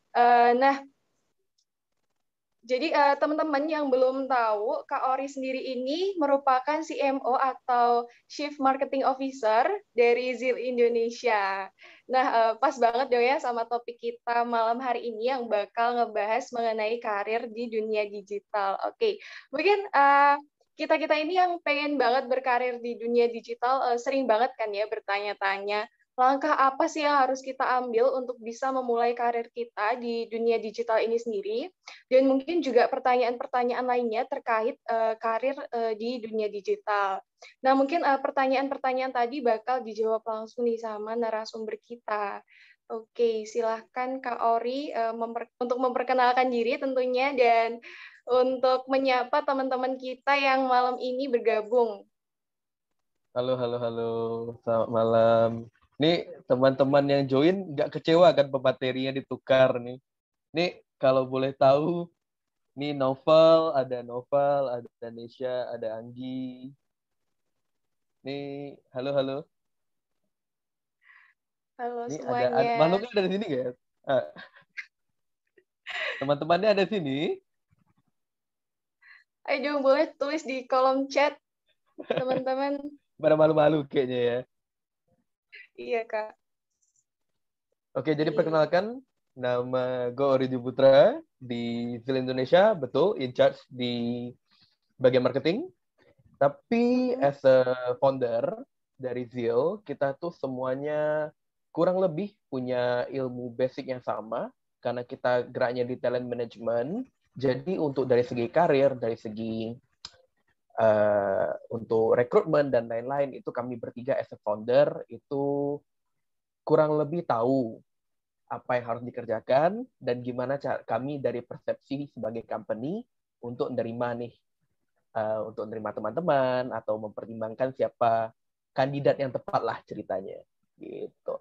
Nah, jadi teman-teman yang belum tahu, Kak Ori sendiri ini merupakan CMO atau Chief Marketing Officer dari ZIL Indonesia. Nah, pas banget dong ya sama topik kita malam hari ini yang bakal ngebahas mengenai karir di dunia digital. Oke, mungkin kita-kita ini yang pengen banget berkarir di dunia digital sering banget kan ya bertanya-tanya langkah apa sih yang harus kita ambil untuk bisa memulai karir kita di dunia digital ini sendiri. Dan mungkin juga pertanyaan-pertanyaan lainnya terkait karir di dunia digital. Nah, mungkin pertanyaan-pertanyaan tadi bakal dijawab langsung nih sama narasumber kita. Oke, silahkan Kak Ori untuk memperkenalkan diri tentunya dan untuk menyapa teman-teman kita yang malam ini bergabung. Halo, halo, halo. Selamat malam. Nih, teman-teman yang join nggak kecewa kan pematerinya ditukar nih. Nih, kalau boleh tahu, nih Novel, ada Nesha, ada Anggi. Nih, halo, halo. Halo Nih, ada semuanya. makhluknya ada di sini, guys. Ah, teman-temannya ada sini. Ayo boleh tulis di kolom chat, teman-teman. Pada malu-malu kayaknya ya. Iya, Kak. Oke, jadi Oke. perkenalkan, nama gue Ori Putra di Zil Indonesia, betul, in charge di bagian marketing. Tapi Mm-mm. as a founder dari Zil, kita tuh semuanya kurang lebih punya ilmu basic yang sama, karena kita geraknya di talent management. Jadi untuk dari segi karir, dari segi untuk rekrutmen dan lain-lain, itu kami bertiga as a founder, itu kurang lebih tahu apa yang harus dikerjakan dan gimana cara kami dari persepsi sebagai company untuk menerima nih untuk menerima teman-teman atau mempertimbangkan siapa kandidat yang tepat lah ceritanya gitu.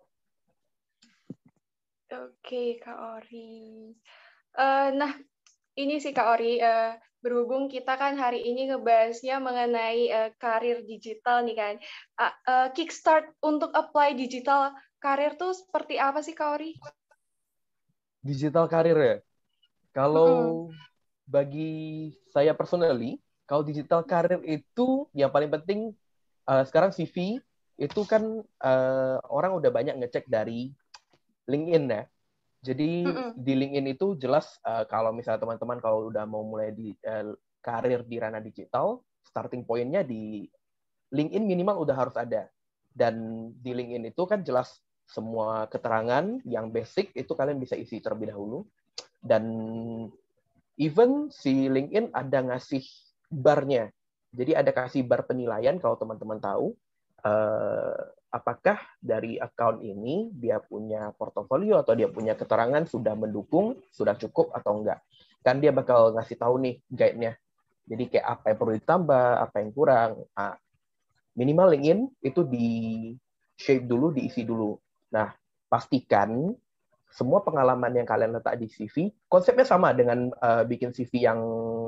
Oke, Kak Ori. Nah, ini sih Kak Ori, berhubung kita kan hari ini ngebahasnya mengenai karir digital nih kan. Kickstart untuk apply digital karir tuh seperti apa sih Kak Ori? Digital karir ya. Kalau Mm-mm. bagi saya personally, kalau digital karir itu yang paling penting sekarang CV itu kan orang udah banyak ngecek dari LinkedIn ya. Jadi Mm-mm. di LinkedIn itu jelas kalau misalnya teman-teman kalau udah mau mulai di karir di ranah digital, starting pointnya di LinkedIn minimal udah harus ada. Dan di LinkedIn itu kan jelas semua keterangan yang basic itu kalian bisa isi terlebih dahulu. Dan even si LinkedIn ada ngasih barnya. Jadi ada kasih bar penilaian kalau teman-teman tahu eh, apakah dari account ini dia punya portofolio atau dia punya keterangan sudah mendukung, sudah cukup atau enggak. Kan dia bakal ngasih tahu nih guide-nya. Jadi kayak apa yang perlu ditambah, apa yang kurang. Minimal LinkedIn itu di shape dulu, diisi dulu. Nah, pastikan semua pengalaman yang kalian letak di CV, konsepnya sama dengan bikin CV yang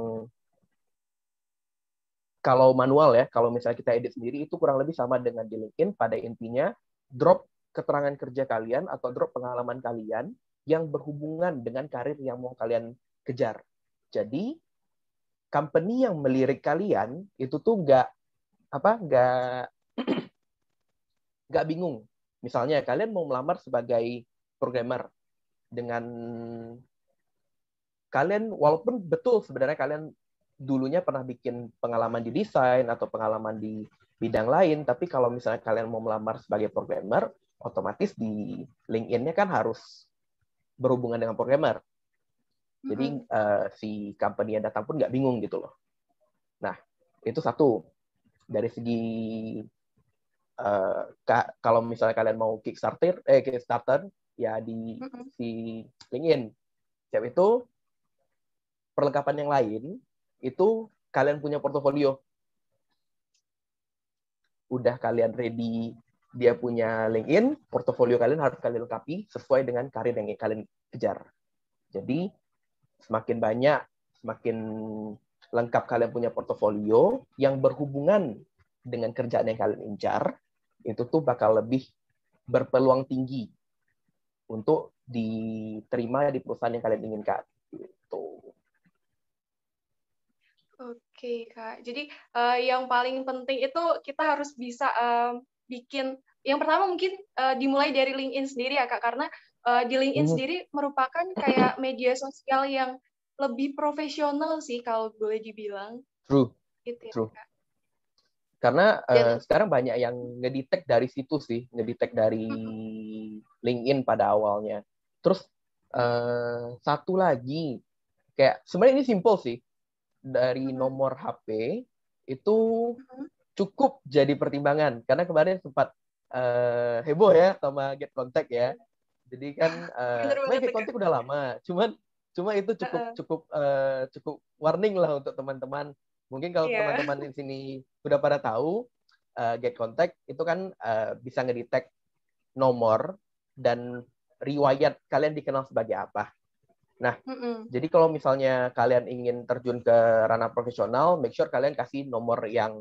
kalau manual ya, kalau misalnya kita edit sendiri itu kurang lebih sama dengan di LinkedIn. Pada intinya, drop keterangan kerja kalian atau drop pengalaman kalian yang berhubungan dengan karir yang mau kalian kejar. Jadi, company yang melirik kalian itu tuh nggak bingung. Misalnya kalian mau melamar sebagai programmer dengan kalian walaupun betul sebenarnya kalian dulunya pernah bikin pengalaman di desain atau pengalaman di bidang lain, tapi kalau misalnya kalian mau melamar sebagai programmer, otomatis di LinkedIn-nya kan harus berhubungan dengan programmer. Jadi Mm-mm. si company yang datang pun nggak bingung gitu loh. Nah, itu satu. Dari segi kalau misalnya kalian mau Kickstarter ya di Mm-mm. si LinkedIn. Siap itu perlengkapan yang lain itu kalian punya portofolio. Udah kalian ready dia punya LinkedIn, portofolio kalian harus kalian lengkapi sesuai dengan karir yang kalian kejar. Jadi semakin banyak, semakin lengkap kalian punya portofolio yang berhubungan dengan kerjaan yang kalian incar, itu tuh bakal lebih berpeluang tinggi untuk diterima di perusahaan yang kalian inginkan. Gitu. Oke, Kak. Jadi yang paling penting itu kita harus bisa bikin, yang pertama mungkin dimulai dari LinkedIn sendiri ya, Kak, karena di LinkedIn sendiri merupakan kayak media sosial yang lebih profesional sih kalau boleh dibilang. True, Gitu ya, true. Kak. Karena Dan sekarang banyak yang ngedetect dari situ sih, ngedetect dari LinkedIn pada awalnya. Terus satu lagi, kayak sebenarnya ini simple sih, dari nomor HP itu cukup jadi pertimbangan. Karena kemarin sempat heboh ya sama Get Contact ya. Jadi kan bener sebenarnya banget Get tuh, Kak. Contact udah lama, cuma itu cukup warning lah untuk teman-teman. Mungkin kalau Iya. teman-teman di sini udah pada tahu, Get Contact itu kan bisa ngedetect nomor dan riwayat kalian dikenal sebagai apa. Nah, jadi kalau misalnya kalian ingin terjun ke ranah profesional, make sure kalian kasih nomor yang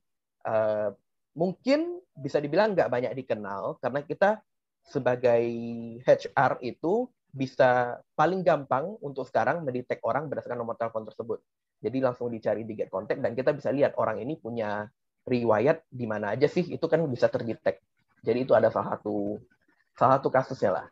mungkin bisa dibilang nggak banyak dikenal, karena kita sebagai HR itu bisa paling gampang untuk sekarang mendetek orang berdasarkan nomor telepon tersebut. Jadi langsung dicari di Get Contact dan kita bisa lihat orang ini punya riwayat di mana aja sih, itu kan bisa terdetek. Jadi itu ada salah satu kasusnya lah.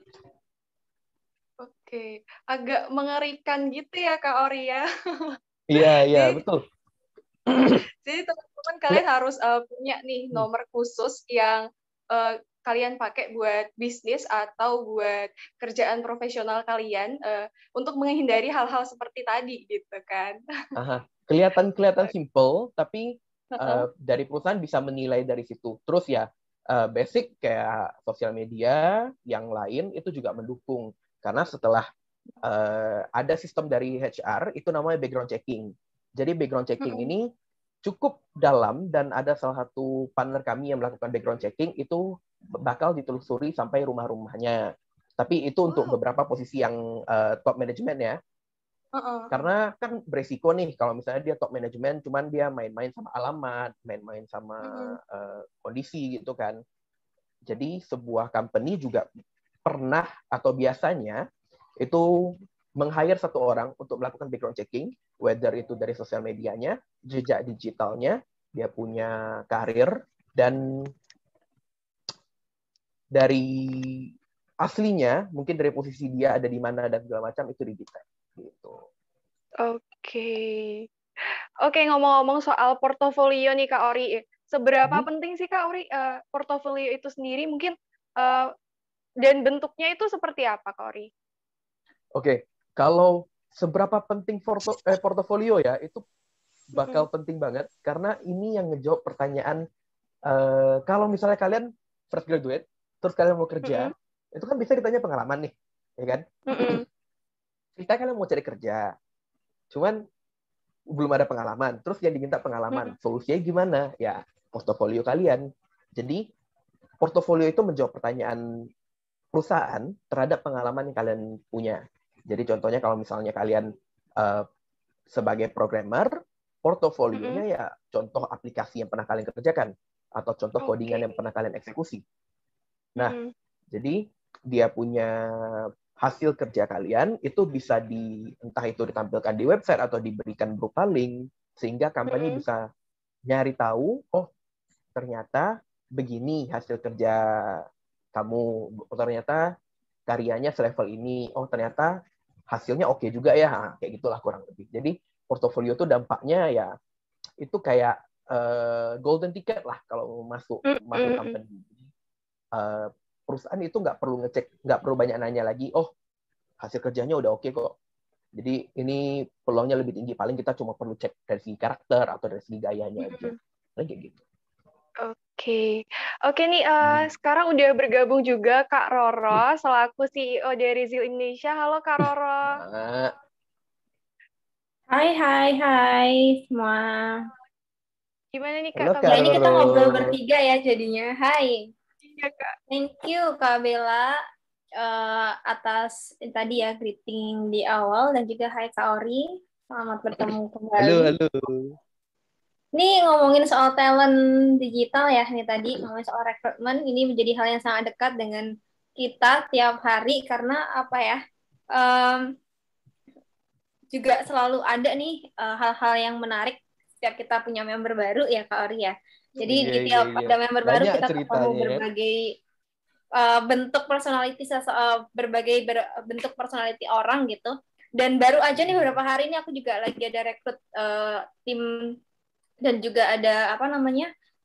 Oke, agak mengerikan gitu ya, Kak Ori ya. Iya, Jadi betul. Jadi teman-teman kalian harus punya nih nomor khusus yang kalian pakai buat bisnis atau buat kerjaan profesional kalian untuk menghindari hal-hal seperti tadi gitu kan. Aha. Kelihatan simple, tapi dari perusahaan bisa menilai dari situ. Terus ya, basic kayak sosial media yang lain itu juga mendukung. Karena setelah ada sistem dari HR, itu namanya background checking. Jadi background checking ini cukup dalam dan ada salah satu partner kami yang melakukan background checking, itu bakal ditelusuri sampai rumah-rumahnya. Tapi itu untuk beberapa posisi yang top management ya. Karena kan beresiko nih kalau misalnya dia top management, cuman dia main-main sama alamat, main-main sama kondisi gitu kan. Jadi sebuah company juga pernah atau biasanya itu meng-hire satu orang untuk melakukan background checking, whether itu dari sosial medianya, jejak digitalnya, dia punya karir, dan dari aslinya, mungkin dari posisi dia ada di mana dan segala macam, itu di-detect. Gitu. Oke. Oke, ngomong-ngomong soal portofolio nih Kak Ori, seberapa penting sih Kak Ori portofolio itu sendiri mungkin dan bentuknya itu seperti apa Kak Ori? Oke, kalau seberapa penting portofolio ya, itu bakal penting banget karena ini yang ngejawab pertanyaan kalau misalnya kalian fresh graduate terus kalian mau kerja, itu kan bisa ditanya pengalaman nih, ya kan? Kita kalian mau cari kerja, cuman belum ada pengalaman, terus yang diminta pengalaman, solusinya gimana? Ya, portofolio kalian. Jadi, portofolio itu menjawab pertanyaan perusahaan terhadap pengalaman yang kalian punya. Jadi contohnya kalau misalnya kalian sebagai programmer, portofolionya ya contoh aplikasi yang pernah kalian kerjakan atau contoh codingan yang pernah kalian eksekusi. Nah, jadi dia punya hasil kerja kalian itu bisa entah itu ditampilkan di website atau diberikan berupa link sehingga company bisa nyari tahu, oh ternyata begini hasil kerja kamu, oh, ternyata karyanya selevel ini, oh ternyata hasilnya oke juga ya, nah, kayak gitulah kurang lebih. Jadi portofolio itu dampaknya ya itu kayak golden ticket lah kalau masuk company. Perusahaan itu nggak perlu ngecek, nggak perlu banyak nanya lagi, oh hasil kerjanya udah oke kok. Jadi ini peluangnya lebih tinggi, paling kita cuma perlu cek dari segi karakter atau dari segi gayanya aja. Kayak gitu. Oke nih sekarang udah bergabung juga Kak Roro selaku CEO dari ZIL Indonesia. Halo Kak Roro. Hai semua. Gimana nih Kak Halo Kak Ya ini kita Roro. ngobrol bertiga ya jadinya. Hai. Iya Kak. Thank you Kak Bella atas tadi ya greeting di awal dan juga hai Kak Ori. Selamat bertemu kembali. Halo. Ini ngomongin soal talent digital ya, ini tadi ngomongin soal rekrutmen, ini menjadi hal yang sangat dekat dengan kita tiap hari karena apa ya? Juga selalu ada nih hal-hal yang menarik setiap kita punya member baru ya Kak Ori ya. Jadi di tiap ada member baru Banyak kita ketemu ceritanya, berbagai bentuk personality, berbagai bentuk personality orang gitu. Dan baru aja nih beberapa hari ini aku juga lagi ada rekrut tim dan juga ada apa namanya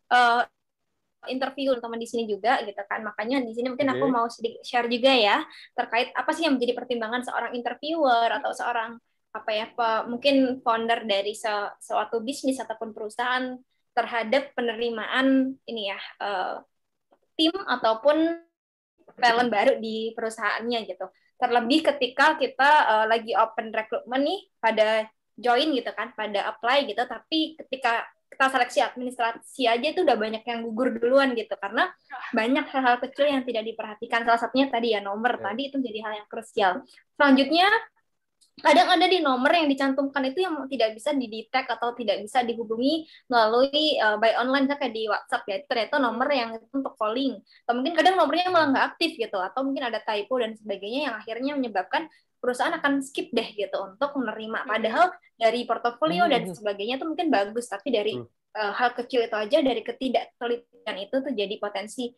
interview teman di sini juga gitu kan. Makanya di sini mungkin aku mau sedikit share juga ya terkait apa sih yang menjadi pertimbangan seorang interviewer atau seorang apa ya mungkin founder dari suatu bisnis ataupun perusahaan terhadap penerimaan ini ya tim ataupun talent baru di perusahaannya gitu. Terlebih ketika kita lagi open recruitment nih pada join gitu kan, pada apply gitu, tapi ketika kita seleksi administrasi aja itu udah banyak yang gugur duluan gitu karena banyak hal-hal kecil yang tidak diperhatikan. Salah satunya tadi ya nomor tadi itu jadi hal yang krusial. Selanjutnya kadang ada di nomor yang dicantumkan itu yang tidak bisa didetek atau tidak bisa dihubungi melalui by online kayak di WhatsApp ya, ternyata nomor yang untuk calling atau mungkin kadang nomornya malah nggak aktif gitu atau mungkin ada typo dan sebagainya yang akhirnya menyebabkan perusahaan akan skip deh gitu untuk menerima, padahal dari portofolio dan sebagainya itu mungkin bagus tapi dari hal kecil itu aja, dari ketidaktelitian itu tuh jadi potensi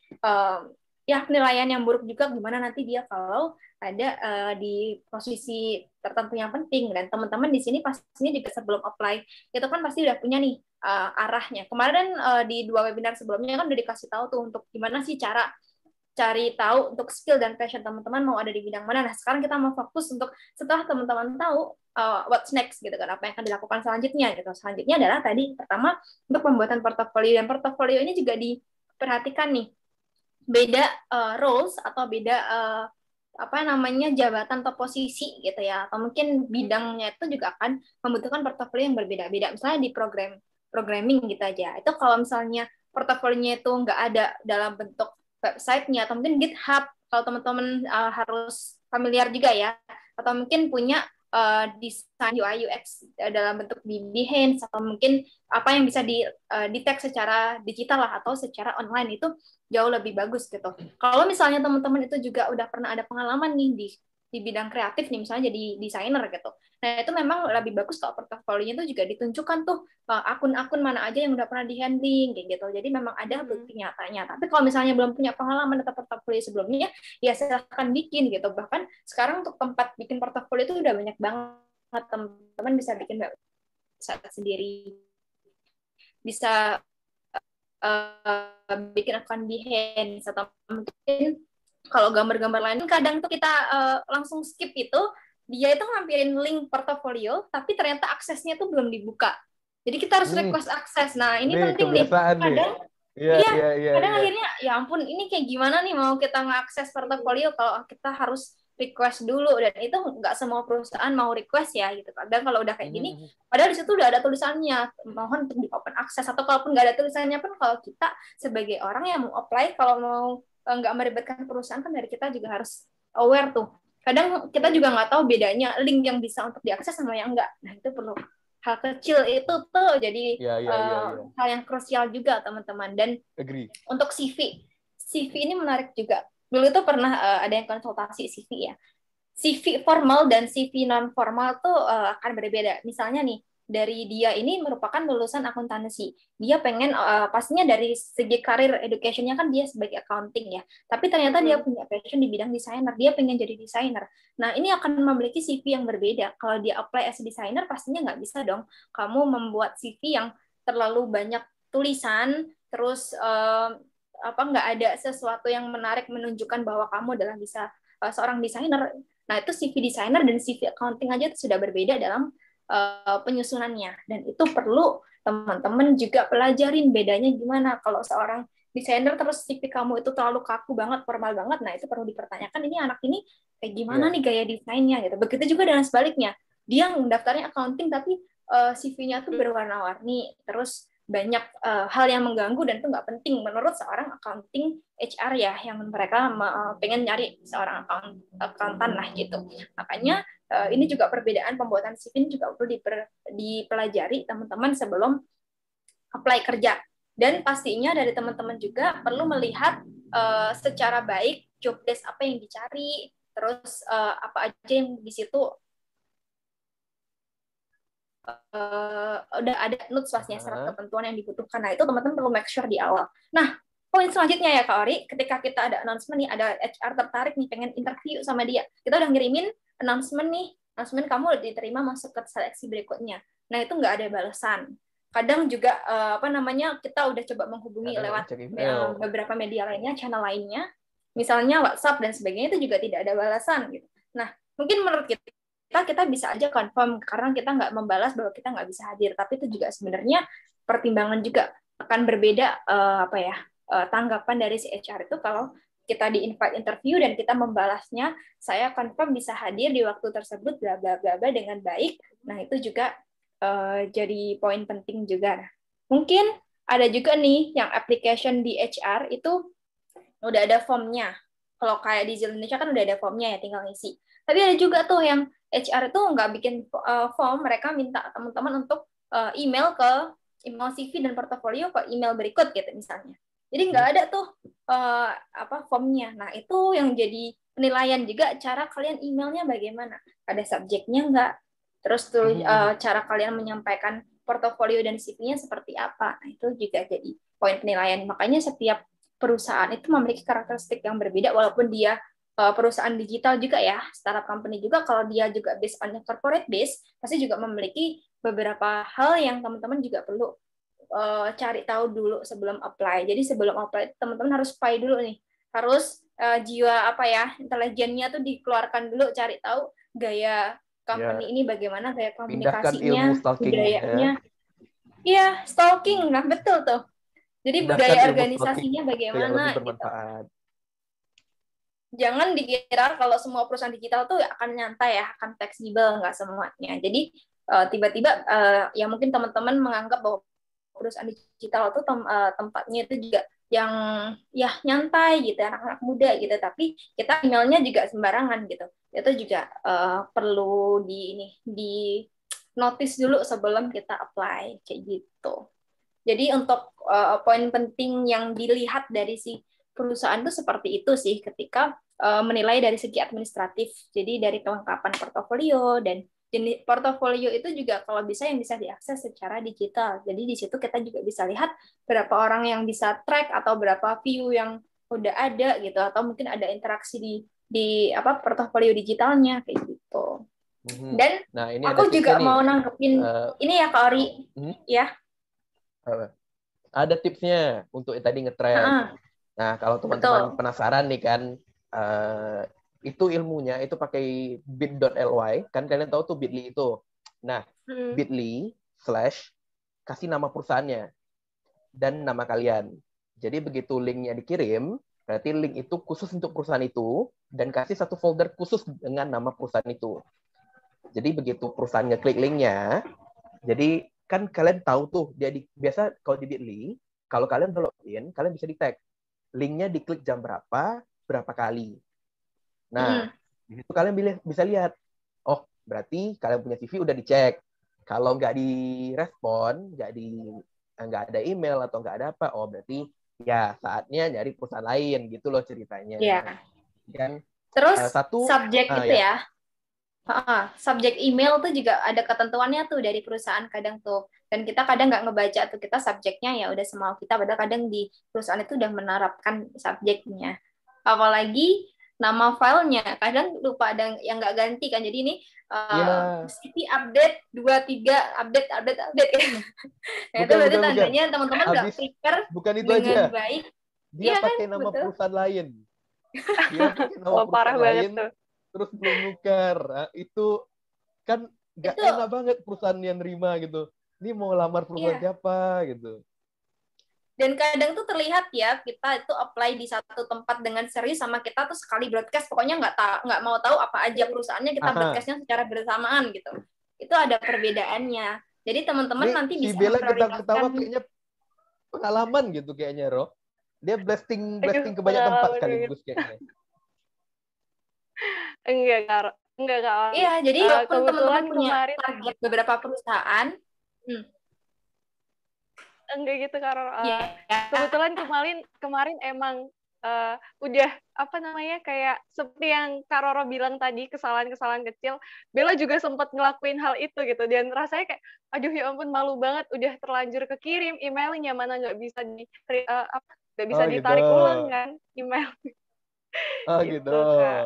ya penilaian yang buruk juga gimana nanti dia kalau ada di posisi tertentu yang penting. Dan teman-teman di sini pastinya juga sebelum apply itu kan pasti udah punya nih arahnya. Kemarin di 2 webinar sebelumnya kan udah dikasih tahu tuh untuk gimana sih cara cari tahu untuk skill dan passion teman-teman mau ada di bidang mana. Nah sekarang kita mau fokus untuk setelah teman-teman tahu what's next gitu kan, apa yang akan dilakukan selanjutnya gitu. Selanjutnya adalah tadi pertama untuk pembuatan portofolio, dan portofolio ini juga diperhatikan nih beda roles atau beda apa namanya jabatan atau posisi gitu ya, atau mungkin bidangnya itu juga akan membutuhkan portofolio yang berbeda-beda. Misalnya di programming gitu aja, itu kalau misalnya portofolionya itu nggak ada dalam bentuk websitenya atau mungkin GitHub, kalau teman-teman harus familiar juga ya, atau mungkin punya desain UI UX dalam bentuk di Behance atau mungkin apa yang bisa di-detect secara digital lah atau secara online, itu jauh lebih bagus gitu. Kalau misalnya teman-teman itu juga udah pernah ada pengalaman nih di bidang kreatif nih, misalnya jadi desainer gitu. Nah, itu memang lebih bagus kalau portofolionya itu juga ditunjukkan tuh akun-akun mana aja yang udah pernah di-handling kayak gitu. Jadi memang ada bukti nyatanya. Tapi kalau misalnya belum punya pengalaman atau portofolio sebelumnya, ya silahkan bikin gitu. Bahkan sekarang untuk tempat bikin portofolio itu udah banyak banget, teman-teman bisa bikin website sendiri. Bisa bikin akun Behance atau mungkin kalau gambar-gambar lain kadang tuh kita langsung skip itu, dia itu ngambilin link portofolio tapi ternyata aksesnya tuh belum dibuka, jadi kita harus request akses. Nah ini penting nih kadang kadang akhirnya ya ampun ini kayak gimana nih mau kita ngakses portofolio kalau kita harus request dulu, dan itu nggak semua perusahaan mau request ya gitu. Kadang kalau udah kayak gini, padahal di situ udah ada tulisannya mohon untuk di open access, atau kalaupun nggak ada tulisannya pun kalau kita sebagai orang yang mau apply, kalau mau nggak melibatkan perusahaan kan dari kita juga harus aware tuh. Kadang kita juga nggak tahu bedanya link yang bisa untuk diakses sama yang enggak. Nah itu perlu hal kecil itu tuh jadi hal yang krusial juga teman-teman. Dan untuk CV ini menarik juga. Dulu itu pernah ada yang konsultasi CV ya. CV formal dan CV non formal tuh akan berbeda. Misalnya nih, dari dia ini merupakan lulusan akuntansi. Dia pengen pastinya dari segi karir education-nya kan dia sebagai accounting ya. Tapi ternyata dia punya passion di bidang desainer. Dia pengen jadi desainer. Nah, ini akan memiliki CV yang berbeda. Kalau dia apply as designer pastinya nggak bisa dong kamu membuat CV yang terlalu banyak tulisan, terus nggak ada sesuatu yang menarik menunjukkan bahwa kamu adalah bisa seorang desainer. Nah, itu CV desainer dan CV accounting aja itu sudah berbeda dalam penyusunannya, dan itu perlu teman-teman juga pelajarin bedanya gimana. Kalau seorang desainer terus CV kamu itu terlalu kaku banget, formal banget, nah itu perlu dipertanyakan, ini anak ini kayak gimana nih gaya desainnya gitu. Begitu juga dengan sebaliknya, dia daftarnya accounting tapi CV-nya tuh berwarna-warni, terus banyak hal yang mengganggu dan itu nggak penting menurut seorang accounting HR ya, yang mereka pengen nyari seorang accountant lah gitu. Makanya ini juga perbedaan pembuatan CV ini juga perlu dipelajari teman-teman sebelum apply kerja. Dan pastinya dari teman-teman juga perlu melihat secara baik job desk apa yang dicari, terus apa aja yang di situ udah ada notes pastinya syarat ketentuan yang dibutuhkan. Nah, itu teman-teman perlu make sure di awal. Nah, poin selanjutnya ya Kak Ori, ketika kita ada announcement nih, ada HR tertarik nih pengen interview sama dia, kita udah ngirimin announcement kamu udah diterima masuk ke seleksi berikutnya. Nah, itu nggak ada balasan. Kadang juga kita udah coba menghubungi lewat beberapa media lainnya, channel lainnya, misalnya WhatsApp dan sebagainya, itu juga tidak ada balasan gitu. Nah, mungkin menurut kita bisa aja confirm karena kita nggak membalas bahwa kita nggak bisa hadir, tapi itu juga sebenarnya pertimbangan juga akan berbeda tanggapan dari si HR itu kalau kita di invite interview dan kita membalasnya, saya confirm bisa hadir di waktu tersebut bla bla bla dengan baik. Nah, itu juga jadi poin penting juga. Nah, mungkin ada juga nih yang application di HR itu udah ada formnya. Kalau kayak di Zil Indonesia kan udah ada formnya ya, tinggal ngisi. Tapi ada juga tuh yang HR itu nggak bikin form, mereka minta teman-teman untuk email CV dan portofolio ke email berikut gitu misalnya. Jadi nggak ada tuh formnya. Nah, itu yang jadi penilaian juga, cara kalian emailnya bagaimana. Ada subjeknya nggak? Terus tuh cara kalian menyampaikan portofolio dan CV-nya seperti apa. Nah, itu juga jadi poin penilaian. Makanya setiap perusahaan itu memiliki karakteristik yang berbeda, walaupun dia perusahaan digital juga ya, startup company juga, kalau dia juga based on corporate base, pasti juga memiliki beberapa hal yang teman-teman juga perlu cari tahu dulu sebelum apply. Jadi sebelum apply, teman-teman harus spy dulu nih. Harus jiwa intelijennya tuh dikeluarkan dulu, cari tahu gaya company ini bagaimana, gaya komunikasinya, budayanya. Iya, stalking. Nah, betul tuh. Jadi budaya organisasinya bagaimana gitu. Jangan dikira kalau semua perusahaan digital tuh akan nyantai ya, akan fleksibel, nggak semuanya. Jadi tiba-tiba ya mungkin teman-teman menganggap bahwa perusahaan digital itu tempatnya itu juga yang ya nyantai gitu, anak-anak muda gitu, tapi kita emailnya juga sembarangan gitu. Itu juga perlu di notice dulu sebelum kita apply kayak gitu. Jadi untuk poin penting yang dilihat dari si perusahaan itu seperti itu sih ketika menilai dari segi administratif. Jadi dari kelengkapan portofolio, dan jenis portofolio itu juga kalau bisa yang bisa diakses secara digital. Jadi di situ kita juga bisa lihat berapa orang yang bisa track atau berapa view yang udah ada gitu, atau mungkin ada interaksi di portofolio digitalnya kayak gitu. Dan aku juga mau nanggepin ini ya Kak Ori, ya. Ada tipsnya untuk tadi nge-track. Nah, kalau teman-teman penasaran nih kan, itu ilmunya itu pakai bit.ly, kan kalian tahu tuh Bitly itu. Nah, Bitly/ kasih nama perusahaannya dan nama kalian. Jadi begitu linknya dikirim, berarti link itu khusus untuk perusahaan itu, dan kasih satu folder khusus dengan nama perusahaan itu. Jadi begitu perusahaan ngeklik linknya, jadi kan kalian tahu tuh, biasa kalau di Bitly, kalau kalian login, kalian bisa di-tag. Linknya diklik jam berapa kali. Nah, di situ kalian bisa lihat, oh berarti kalian punya CV udah dicek. Kalau nggak direspon, nggak ada email atau nggak ada apa, oh berarti ya saatnya nyari perusahaan lain gitu loh ceritanya. Yeah. Dan terus subjek itu ya. Subjek email tuh juga ada ketentuannya tuh dari perusahaan kadang tuh, dan kita kadang nggak ngebaca tuh, kita subjeknya ya udah semau kita, padahal kadang di perusahaan itu udah menerapkan subjeknya. Apalagi nama filenya kadang lupa, ada yang nggak ganti kan, jadi ini CV update 23 update nah, itu berarti tandanya teman-teman nggak prepare dengan baik. Dia pakai nama perusahaan lain. Dia pakai nama parah banget tuh. Terus belum nuker. Nah, itu kan nggak enak banget perusahaan yang nerima gitu. Ini mau lamar perusahaan siapa gitu. Dan kadang tuh terlihat ya, kita itu apply di satu tempat dengan serius, sama kita tuh sekali broadcast pokoknya nggak mau tahu apa aja perusahaannya, kita broadcastnya secara bersamaan gitu. Itu ada perbedaannya. Jadi teman-teman nanti bisa Bella kita ketawa kayaknya pengalaman gitu kayaknya, Roh. Dia blasting ke banyak tempat sekaligus kayaknya. Enggak, Kak. Iya, jadi walaupun teman-teman punya target beberapa perusahaan, enggak gitu, Kak. Kebetulan kemarin emang udah apa namanya kayak seperti yang Kak Roro bilang tadi, kesalahan-kesalahan kecil, Bella juga sempat ngelakuin hal itu gitu, dan rasanya kayak aduh ya ampun malu banget, udah terlanjur kekirim emailnya, mana nggak bisa nggak bisa Oh gitu. ditarik ulang kan email. Oh gitu. Gitu Kak.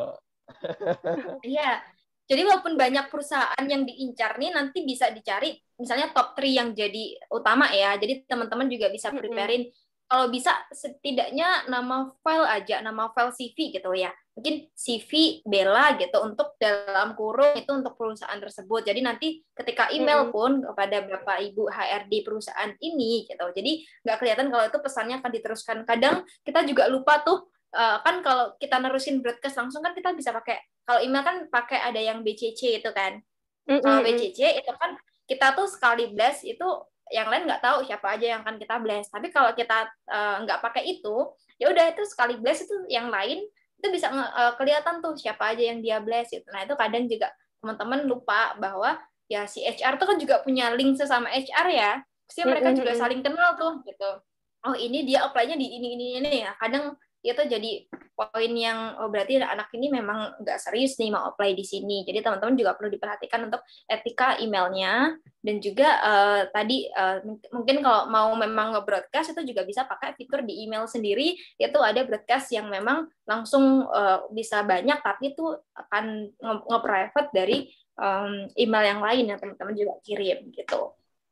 Iya. Jadi walaupun banyak perusahaan yang diincar nih, nanti bisa dicari misalnya top 3 yang jadi utama ya. Jadi teman-teman juga bisa preparein. Kalau bisa setidaknya nama file aja, nama file CV gitu ya. Mungkin CV Bella gitu untuk dalam kurung itu untuk perusahaan tersebut. Jadi nanti ketika email pun kepada Bapak Ibu HRD perusahaan ini gitu. Jadi nggak kelihatan kalau itu pesannya akan diteruskan. Kadang kita juga lupa tuh kan kalau kita nerusin broadcast langsung kan kita bisa pakai, kalau email kan pakai ada yang BCC itu kan. Kalau BCC itu kan kita tuh sekali blast itu yang lain nggak tahu siapa aja yang akan kita blast. Tapi kalau kita nggak pakai itu, ya udah itu sekali blast itu yang lain itu bisa kelihatan tuh siapa aja yang dia blast gitu. Nah itu kadang juga teman-teman lupa bahwa ya si HR tuh kan juga punya link sesama HR ya. Pasti mereka juga saling kenal tuh gitu. Oh ini dia apply-nya di ini ya. Kadang itu jadi poin yang berarti anak ini memang nggak serius nih mau apply di sini. Jadi teman-teman juga perlu diperhatikan untuk etika emailnya, dan juga tadi mungkin kalau mau memang nge-broadcast itu juga bisa pakai fitur di email sendiri. Itu ada broadcast yang memang langsung bisa banyak, tapi itu akan nge-private dari email yang lain yang teman-teman juga kirim gitu.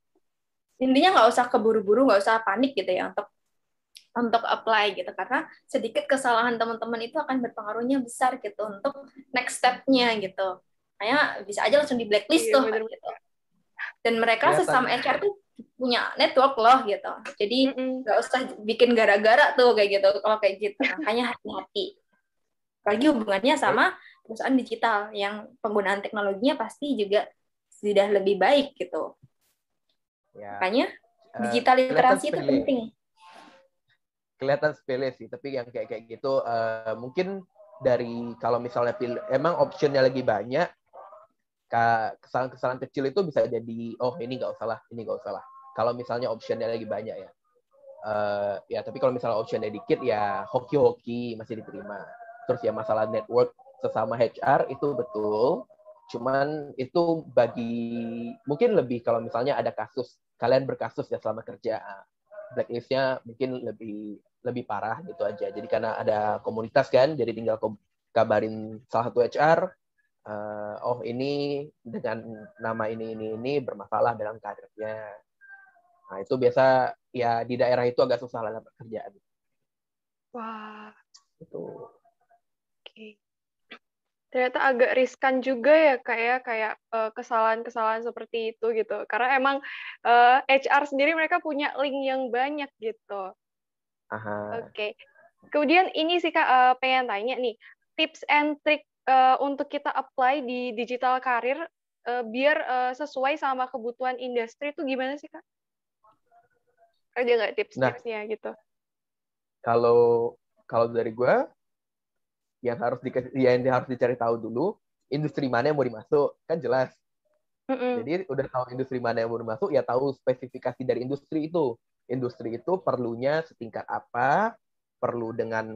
Intinya nggak usah keburu-buru, nggak usah panik gitu ya untuk apply gitu, karena sedikit kesalahan teman-teman itu akan berpengaruhnya besar gitu untuk next step-nya gitu. Kayak bisa aja langsung di blacklist tuh gitu. Dan mereka sesama HR tuh punya network loh gitu. Jadi nggak usah bikin gara-gara tuh kayak gitu. Kalau kayak gitu makanya hati-hati. Apalagi hubungannya sama perusahaan digital yang penggunaan teknologinya pasti juga sudah lebih baik gitu. Ya. Makanya digital literasi itu penting. Kelihatan sepele sih, tapi yang kayak gitu mungkin dari kalau misalnya emang optionnya lagi banyak, kesalahan-kesalahan kecil itu bisa jadi ini nggak usah lah. Kalau misalnya optionnya lagi banyak ya. Ya tapi kalau misalnya optionnya dikit ya hoki-hoki masih diterima. Terus ya masalah network sesama HR itu betul. Cuman itu mungkin lebih kalau misalnya ada kasus, kalian berkasus ya selama kerja, blacklist-nya mungkin lebih parah gitu aja. Jadi karena ada komunitas kan, jadi tinggal kabarin salah satu HR, ini dengan nama ini bermasalah dalam karirnya. Nah itu biasa ya di daerah itu agak susah lah pekerjaan. Wah. Itu. Oke. Ternyata agak riskan juga ya kayak kesalahan-kesalahan seperti itu gitu. Karena emang HR sendiri mereka punya link yang banyak gitu. Oke. Kemudian ini sih Kak pengen tanya nih, tips and trick untuk kita apply di digital karir biar sesuai sama kebutuhan industri itu gimana sih Kak? Ada nggak tips-tipsnya gitu? Kalau dari gue, yang harus dicari tahu dulu industri mana yang mau dimasuk, kan jelas. Jadi udah tahu industri mana yang mau dimasuk, ya tahu spesifikasi dari industri itu. Industri itu perlunya setingkat apa, perlu dengan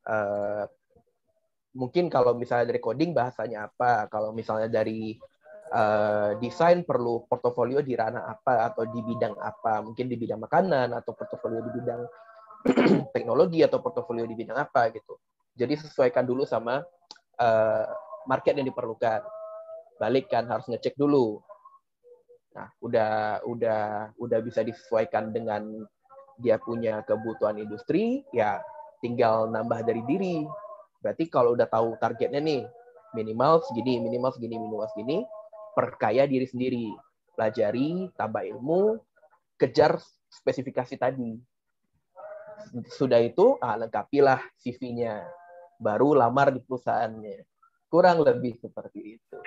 mungkin kalau misalnya dari coding bahasanya apa, kalau misalnya dari desain perlu portofolio di ranah apa atau di bidang apa, mungkin di bidang makanan atau portofolio di bidang teknologi atau portofolio di bidang apa gitu. Jadi sesuaikan dulu sama market yang diperlukan. Balik kan harus ngecek dulu. Nah, udah bisa disesuaikan dengan dia punya kebutuhan industri, ya tinggal nambah dari diri. Berarti kalau udah tahu targetnya nih, minimal segini, perkaya diri sendiri. Pelajari, tambah ilmu, kejar spesifikasi tadi. Sudah itu, lengkapilah CV-nya. Baru lamar di perusahaannya. Kurang lebih seperti itu.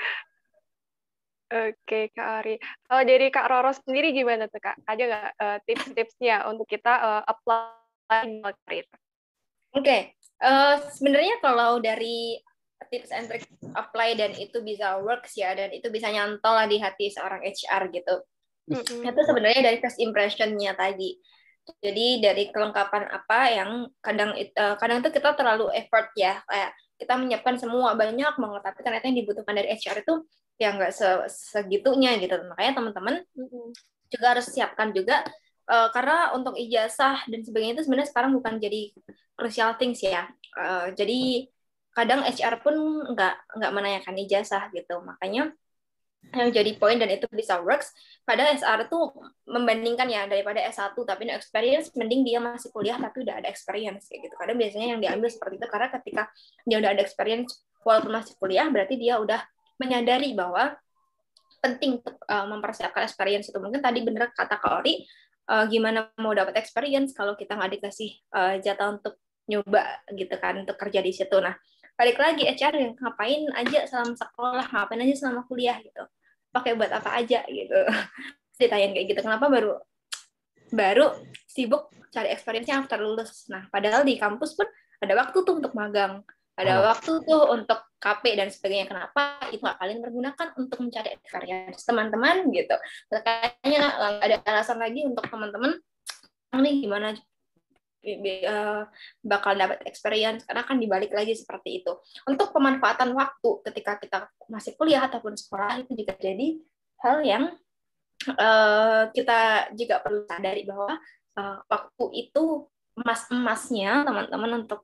Oke, Kak Ari. Kalau dari Kak Roro sendiri gimana tuh, Kak? Ada nggak tips-tipsnya untuk kita apply di karir? Oke. Sebenarnya kalau dari tips and trick apply dan itu bisa works ya, dan itu bisa nyantol lah di hati seorang HR gitu. Itu sebenarnya dari first impression-nya tadi. Jadi dari kelengkapan apa yang kadang tuh kita terlalu effort ya, kayak kita menyiapkan semua banyak banget, tapi ternyata yang dibutuhkan dari HR itu ya nggak segitunya gitu. Makanya teman-teman juga harus siapkan juga, karena untuk ijazah dan sebagainya itu sebenarnya sekarang bukan jadi crucial things ya. Jadi kadang HR pun nggak menanyakan ijazah gitu. Makanya yang jadi poin dan itu bisa works, kadang SR tuh membandingkan ya daripada S1 tapi no experience, mending dia masih kuliah tapi udah ada experience kayak gitu. Kadang biasanya yang diambil seperti itu karena ketika dia udah ada experience walaupun masih kuliah, berarti dia udah menyadari bahwa penting untuk mempersiapkan experience itu. Mungkin tadi bener kata Kak Ori, gimana mau dapat experience kalau kita nggak dikasih jatah untuk nyoba gitu kan, untuk kerja di situ. Nah, balik lagi HR yang ngapain aja selama sekolah, ngapain aja selama kuliah gitu, pakai buat apa aja gitu. Ditanya kayak gitu, kenapa baru sibuk cari experience-nya after lulus. Nah, padahal di kampus pun ada waktu tuh untuk magang, ada waktu tuh untuk KP dan sebagainya. Kenapa itu nggak kalian pergunakan untuk mencari experience teman-teman gitu? Makanya ada alasan lagi untuk teman-teman nih gimana bakal dapat experience, karena kan dibalik lagi seperti itu. Untuk pemanfaatan waktu ketika kita masih kuliah ataupun sekolah itu juga jadi hal yang kita juga perlu sadari bahwa waktu itu emasnya teman-teman untuk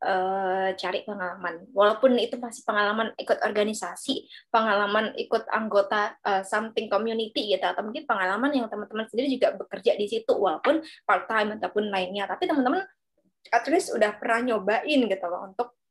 cari pengalaman, walaupun itu masih pengalaman ikut organisasi, pengalaman ikut anggota something community gitu, atau mungkin pengalaman yang teman-teman sendiri juga bekerja di situ walaupun part time ataupun lainnya, tapi teman-teman at least udah pernah nyobain gitu loh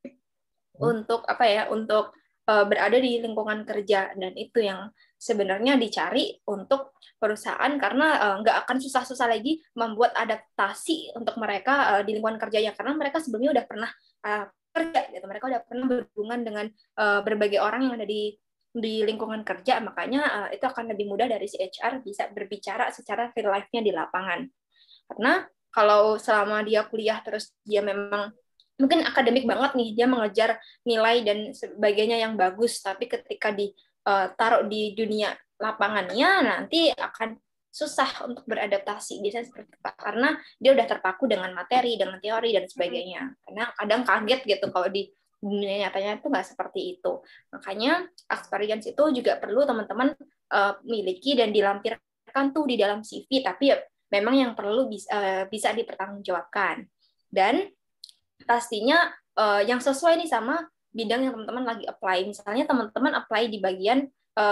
untuk apa ya, untuk berada di lingkungan kerja, dan itu yang sebenarnya dicari untuk perusahaan, karena nggak akan susah-susah lagi membuat adaptasi untuk mereka di lingkungan kerjanya, karena mereka sebelumnya udah pernah kerja gitu, mereka udah pernah berhubungan dengan berbagai orang yang ada di lingkungan kerja, makanya itu akan lebih mudah dari si HR bisa berbicara secara real life-nya di lapangan. Karena kalau selama dia kuliah terus dia memang mungkin akademik banget nih, dia mengejar nilai dan sebagainya yang bagus, tapi ketika ditaruh di dunia lapangannya nanti akan susah untuk beradaptasi, biasanya seperti itu, karena dia udah terpaku dengan materi, dengan teori dan sebagainya. Karena kadang kaget gitu kalau di dunia nyatanya itu nggak seperti itu. Makanya experience itu juga perlu teman-teman miliki dan dilampirkan tuh di dalam CV, tapi memang yang perlu bisa dipertanggungjawabkan. Dan pastinya yang sesuai nih sama bidang yang teman-teman lagi apply. Misalnya teman-teman apply di bagian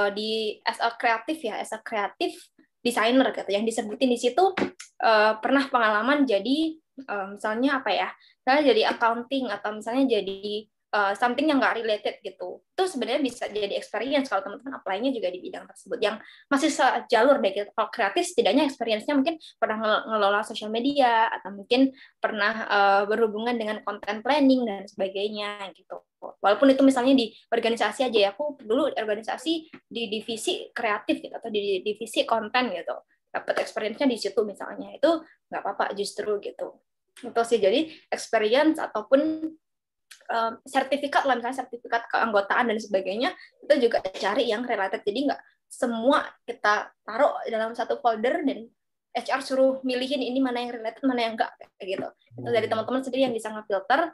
as a creative designer gitu. Yang disebutin di situ pernah pengalaman jadi misalnya apa ya? Misalnya jadi accounting atau misalnya jadi something yang nggak related gitu. Itu sebenarnya bisa jadi experience kalau teman-teman apply-nya juga di bidang tersebut yang masih sejalur deh gitu. Kalau kreatif setidaknya experience-nya mungkin pernah ngelola sosial media atau mungkin pernah berhubungan dengan content planning dan sebagainya gitu. Walaupun itu misalnya di organisasi aja ya, aku dulu organisasi di divisi kreatif gitu atau di divisi konten gitu. Dapat experience-nya di situ misalnya. Itu nggak apa-apa justru gitu. Itu sih, jadi experience ataupun sertifikat lah, misalnya sertifikat keanggotaan dan sebagainya, itu juga cari yang related. Jadi nggak semua kita taruh dalam satu folder dan HR suruh milihin ini mana yang related, mana yang enggak kayak gitu. Itu dari teman-teman sendiri yang bisa ngefilter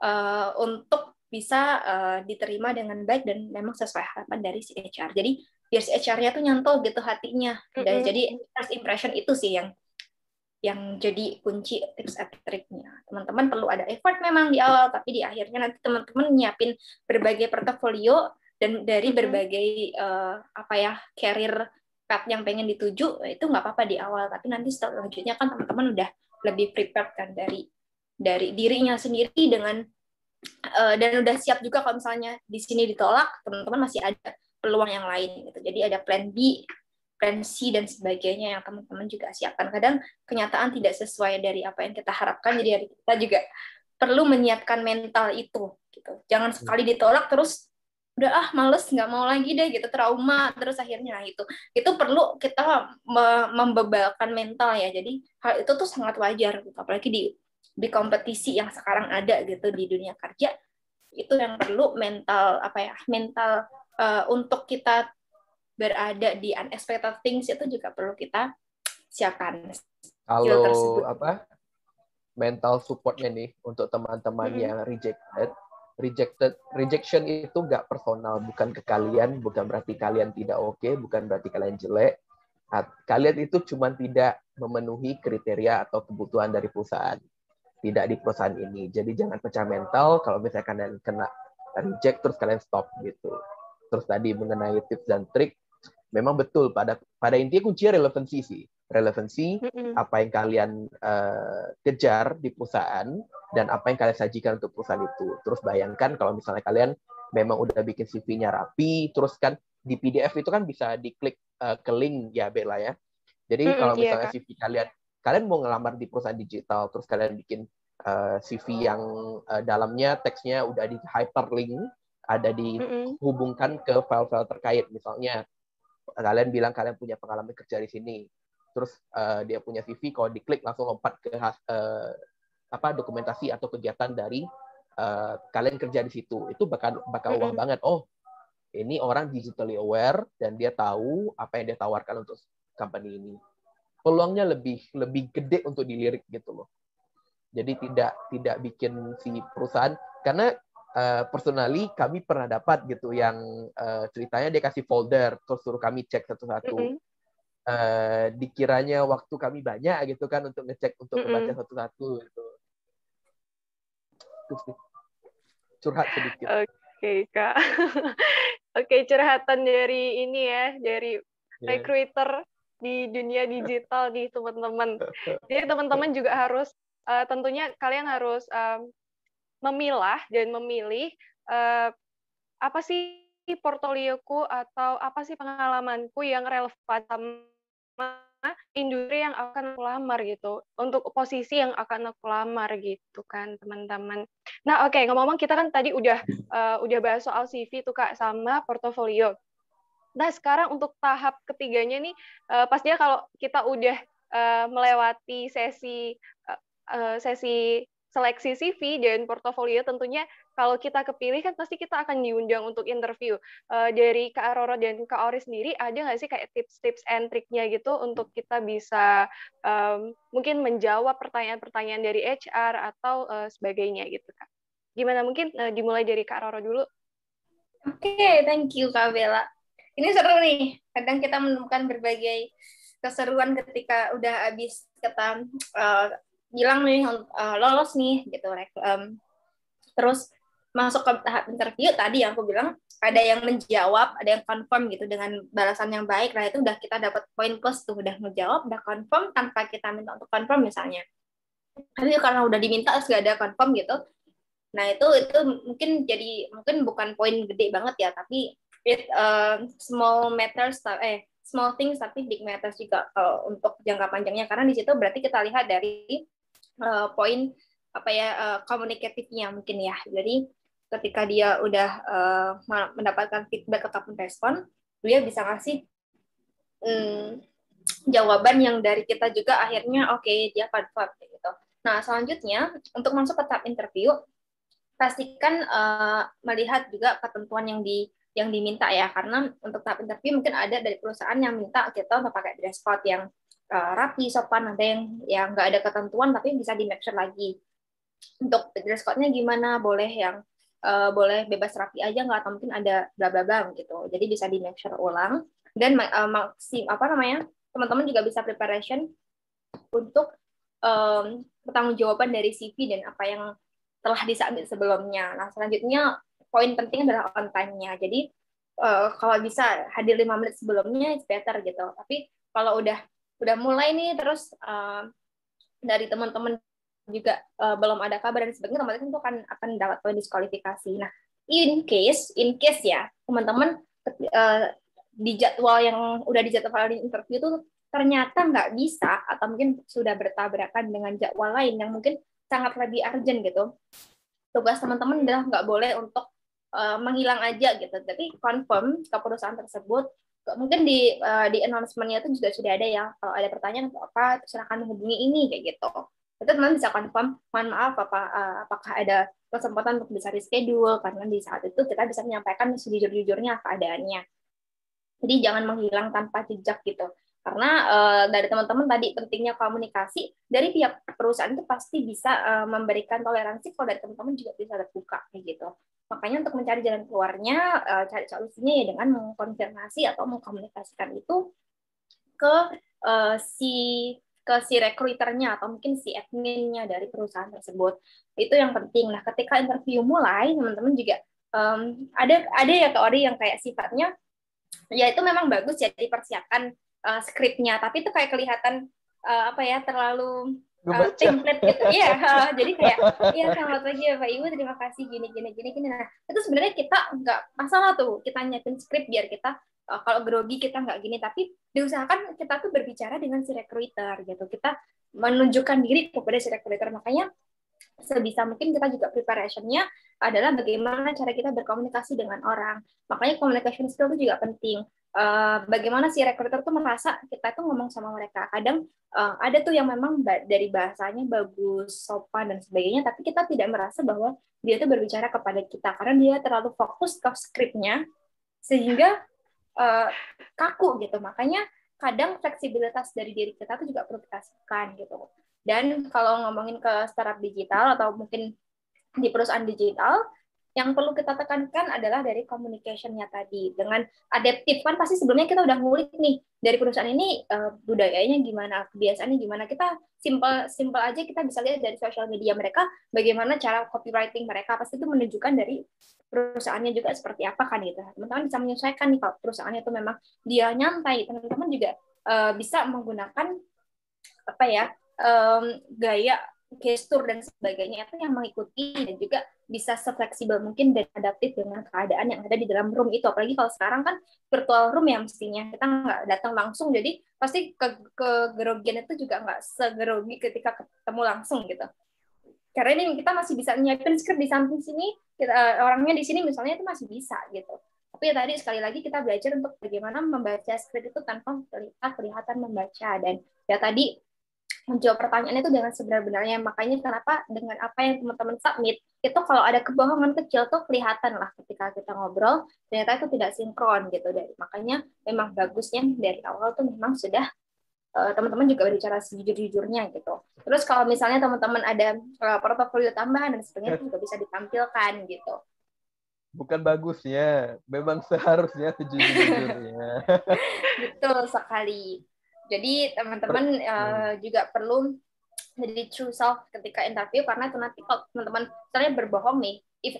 untuk bisa diterima dengan baik dan memang sesuai harapan dari si HR. Jadi biar si HR-nya tuh nyantol gitu hatinya. Dan jadi first impression itu sih yang jadi kunci tips and triknya. Teman-teman perlu ada effort memang di awal, tapi di akhirnya nanti teman-teman nyiapin berbagai portofolio dan dari berbagai career path yang pengen dituju, itu nggak apa-apa di awal, tapi nanti selanjutnya kan teman-teman udah lebih prepared kan dari dirinya sendiri dengan dan udah siap juga kalau misalnya di sini ditolak, teman-teman masih ada peluang yang lain gitu. Jadi ada plan B, plan C dan sebagainya yang teman-teman juga siapkan. Kadang kenyataan tidak sesuai dari apa yang kita harapkan, jadi kita juga perlu menyiapkan mental itu gitu. Jangan sekali ditolak terus udah males, nggak mau lagi deh gitu, trauma terus akhirnya. Itu perlu kita membebalkan mental ya. Jadi hal itu tuh sangat wajar gitu, apalagi di kompetisi yang sekarang ada gitu di dunia kerja. Itu yang perlu mental untuk kita berada di unexpected things itu juga perlu kita siapkan. skill Kalau tersebut. mental supportnya nih untuk teman-teman yang rejection itu nggak personal, bukan ke kalian, bukan berarti kalian tidak oke, bukan berarti kalian jelek. Kalian itu cuma tidak memenuhi kriteria atau kebutuhan dari perusahaan, tidak di perusahaan ini. Jadi jangan pecah mental kalau misalnya kalian kena reject terus kalian stop gitu. Terus tadi mengenai tips dan trik, memang betul pada intinya kuncinya relevansi sih. Relevansi apa yang kalian kejar di perusahaan dan apa yang kalian sajikan untuk perusahaan itu. Terus bayangkan kalau misalnya kalian memang udah bikin CV-nya rapi, terus kan di PDF itu kan bisa diklik ke link ya Bella ya. Jadi kalau misalnya Kak. CV kalian mau ngelamar di perusahaan digital, terus kalian bikin CV yang dalamnya teksnya udah di hyperlink, ada dihubungkan ke file-file terkait. Misalnya kalian bilang kalian punya pengalaman kerja di sini, terus dia punya CV, kalau diklik langsung lompat ke dokumentasi atau kegiatan dari kalian kerja di situ. Itu bakal wah banget. Oh, ini orang digitally aware dan dia tahu apa yang dia tawarkan untuk company ini. Peluangnya lebih gede untuk dilirik gitu loh. Jadi tidak bikin si perusahaan, karena personally kami pernah dapat gitu yang ceritanya dia kasih folder terus suruh kami cek satu-satu. Dikiranya waktu kami banyak gitu kan untuk ngecek, untuk membaca satu-satu gitu. Curhat sedikit. Oke, Kak. Oke, curhatan dari ini ya, dari recruiter di dunia digital nih, teman-teman. Jadi teman-teman juga harus, tentunya kalian harus memilah dan memilih apa sih portfolioku atau apa sih pengalamanku yang relevan sama industri yang akan aku lamar gitu, untuk posisi yang akan aku lamar gitu kan, teman-teman. Nah, oke, ngomong-ngomong kita kan tadi udah bahas soal CV tuh Kak sama portofolio. Nah, sekarang untuk tahap ketiganya nih, pastinya kalau kita udah melewati sesi seleksi CV dan portofolio, tentunya kalau kita kepilih kan pasti kita akan diundang untuk interview. Dari Kak Roro dan Kak Ori sendiri, ada nggak sih kayak tips-tips and triknya gitu untuk kita bisa mungkin menjawab pertanyaan-pertanyaan dari HR atau sebagainya gitu, Kak? Gimana, mungkin dimulai dari Kak Roro dulu? Oke, thank you Kak Bella. Ini seru nih. Kadang kita menemukan berbagai keseruan ketika udah habis kita bilang nih lolos nih gitu. Terus masuk ke tahap interview tadi yang aku bilang, ada yang menjawab, ada yang confirm gitu dengan balasan yang baik. Nah itu udah kita dapat poin plus tuh, udah menjawab, udah confirm tanpa kita minta untuk confirm misalnya. Tapi karena udah diminta terus gak ada confirm gitu. Nah itu mungkin bukan poin gede banget ya, tapi small matters, small things tapi big matters juga untuk jangka panjangnya, karena di situ berarti kita lihat dari poin komunikatifnya mungkin ya. Jadi ketika dia udah mendapatkan feedback ataupun respon, dia bisa ngasih jawaban yang dari kita juga akhirnya oke, dia confirm gitu. Nah selanjutnya untuk masuk ke tahap interview, pastikan melihat juga ketentuan yang diminta ya, karena untuk tahap interview mungkin ada dari perusahaan yang minta kita untuk pakai dress code yang rapi, sopan, ada yang nggak ada ketentuan tapi bisa di make sure lagi. Untuk dress code-nya gimana, boleh yang boleh bebas rapi aja nggak, atau mungkin ada bla bla bla gitu. Jadi bisa di make sure ulang, dan teman-teman juga bisa preparation untuk pertanggungjawaban dari CV dan apa yang telah disubmit sebelumnya. Nah, selanjutnya poin penting adalah on time-nya. Jadi kalau bisa hadir 5 menit sebelumnya it's better gitu. Tapi kalau udah mulai nih terus dari teman-teman juga belum ada kabar dan sebagainya, teman-teman itu akan dapat poin diskualifikasi. Nah, in case ya teman-teman di jadwal yang udah dijadwalin interview itu ternyata nggak bisa, atau mungkin sudah bertabrakan dengan jadwal lain yang mungkin sangat lebih urgent gitu. Tugas teman-teman adalah nggak boleh untuk menghilang aja gitu, tapi confirm ke perusahaan tersebut. Mungkin di announcement-nya itu juga sudah ada ya, kalau ada pertanyaan atau apa silakan hubungi ini kayak gitu. Itu teman bisa confirm, mohon maaf apakah ada kesempatan untuk bisa reschedule, karena di saat itu kita bisa menyampaikan sejujur-jujurnya keadaannya. Jadi jangan menghilang tanpa jejak gitu. Karena dari teman-teman tadi pentingnya komunikasi, dari pihak perusahaan itu pasti bisa memberikan toleransi, kalau dari teman-teman juga bisa terbuka kayak gitu. Makanya untuk mencari jalan keluarnya, cari solusinya ya dengan mengkonfirmasi atau mengkomunikasikan itu ke si recruiternya atau mungkin si adminnya dari perusahaan tersebut. Itu yang penting. Nah, ketika interview mulai, teman-teman juga ada ya Kak Ori yang kayak sifatnya ya itu memang bagus ya dipersiapkan skripnya, tapi itu kayak kelihatan apa ya, terlalu template gitu. Iya, jadi kayak iya selamat pagi ya Pak Ibu, terima kasih gini gini gini gini. Nah, itu sebenarnya kita nggak masalah tuh kita nyiapin skrip biar kita kalau grogi kita nggak gini, tapi diusahakan kita tuh berbicara dengan si recruiter gitu. Kita menunjukkan diri kepada si recruiter. Makanya sebisa mungkin kita juga preparation-nya adalah bagaimana cara kita berkomunikasi dengan orang. Makanya communication skill itu juga penting. Bagaimana si recruiter tuh merasa kita tuh ngomong sama mereka. Kadang ada tuh yang memang dari bahasanya bagus, sopan dan sebagainya, tapi kita tidak merasa bahwa dia tuh berbicara kepada kita karena dia terlalu fokus ke skripnya sehingga kaku gitu. Makanya kadang fleksibilitas dari diri kita tuh juga perlu kita kasihkan gitu. Dan kalau ngomongin ke startup digital atau mungkin di perusahaan digital, yang perlu kita tekankan adalah dari communication-nya tadi. Dengan adaptif, kan pasti sebelumnya kita udah ngulik nih, dari perusahaan ini budayanya gimana, kebiasaannya gimana. Kita simple aja kita bisa lihat dari sosial media mereka, bagaimana cara copywriting mereka, pasti itu menunjukkan dari perusahaannya juga seperti apa kan gitu. Teman-teman bisa menyesuaikan nih, kalau perusahaannya itu memang dia nyantai, teman-teman juga bisa menggunakan apa ya, gaya gestur dan sebagainya itu yang mengikuti dan juga bisa sefleksibel mungkin dan adaptif dengan keadaan yang ada di dalam room itu. Apalagi kalau sekarang kan virtual room ya, mestinya kita nggak datang langsung, jadi pasti kegerogian itu juga nggak segerogi ketika ketemu langsung gitu. Karena ini kita masih bisa nyiapin script di samping sini, orangnya di sini misalnya itu masih bisa gitu. Tapi ya tadi sekali lagi kita belajar untuk bagaimana membaca script itu tanpa kelihatan membaca, dan ya tadi menjawab pertanyaan itu dengan sebenar-benarnya. Makanya kenapa dengan apa yang teman-teman submit itu kalau ada kebohongan kecil tuh kelihatan lah ketika kita ngobrol, ternyata itu tidak sinkron gitu. Makanya memang bagusnya dari awal tuh memang sudah teman-teman juga berbicara sejujur-jujurnya gitu. Terus kalau misalnya teman-teman ada portofolio tambahan dan sebagainya itu juga bisa ditampilkan gitu. Bukan bagusnya, memang seharusnya sejujur-jujurnya. Betul sekali. Jadi teman-teman juga perlu jadi true self ketika interview, karena itu nanti kalau teman-teman misalnya berbohong nih, if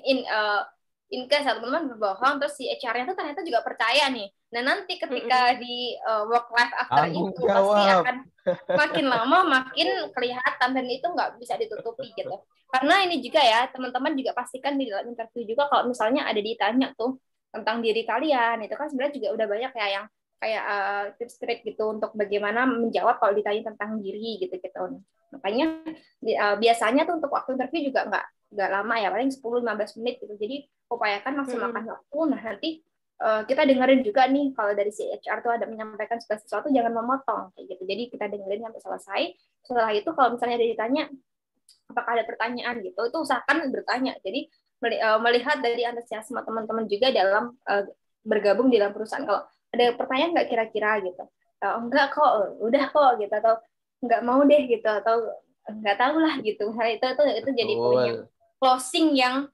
in case teman-teman berbohong terus si HR-nya tuh ternyata juga percaya nih. Nah, nanti ketika di work life after itu pasti akan makin lama makin kelihatan dan itu nggak bisa ditutupi gitu. Karena ini juga ya, teman-teman juga pastikan di dalam interview juga kalau misalnya ada ditanya tuh tentang diri kalian, itu kan sebenarnya juga udah banyak ya yang kayak tips-trik gitu untuk bagaimana menjawab kalau ditanya tentang diri gitu-gitu. Makanya biasanya tuh untuk waktu interview juga nggak lama ya, paling 10-15 menit gitu. Jadi upayakan maksimalkan waktu. Nah, nanti kita dengerin juga nih kalau dari si HR tuh ada menyampaikan sesuatu, jangan memotong kayak gitu. Jadi kita dengerin sampai selesai. Setelah itu kalau misalnya ada ditanya apakah ada pertanyaan gitu, itu usahakan bertanya. Jadi melihat dari antusiasme teman-teman juga dalam bergabung di dalam perusahaan. Kalau ada pertanyaan nggak kira-kira gitu, enggak kok, udah kok gitu, atau nggak mau deh gitu, atau nggak tahu lah gitu. Hal itu jadi poin yang closing yang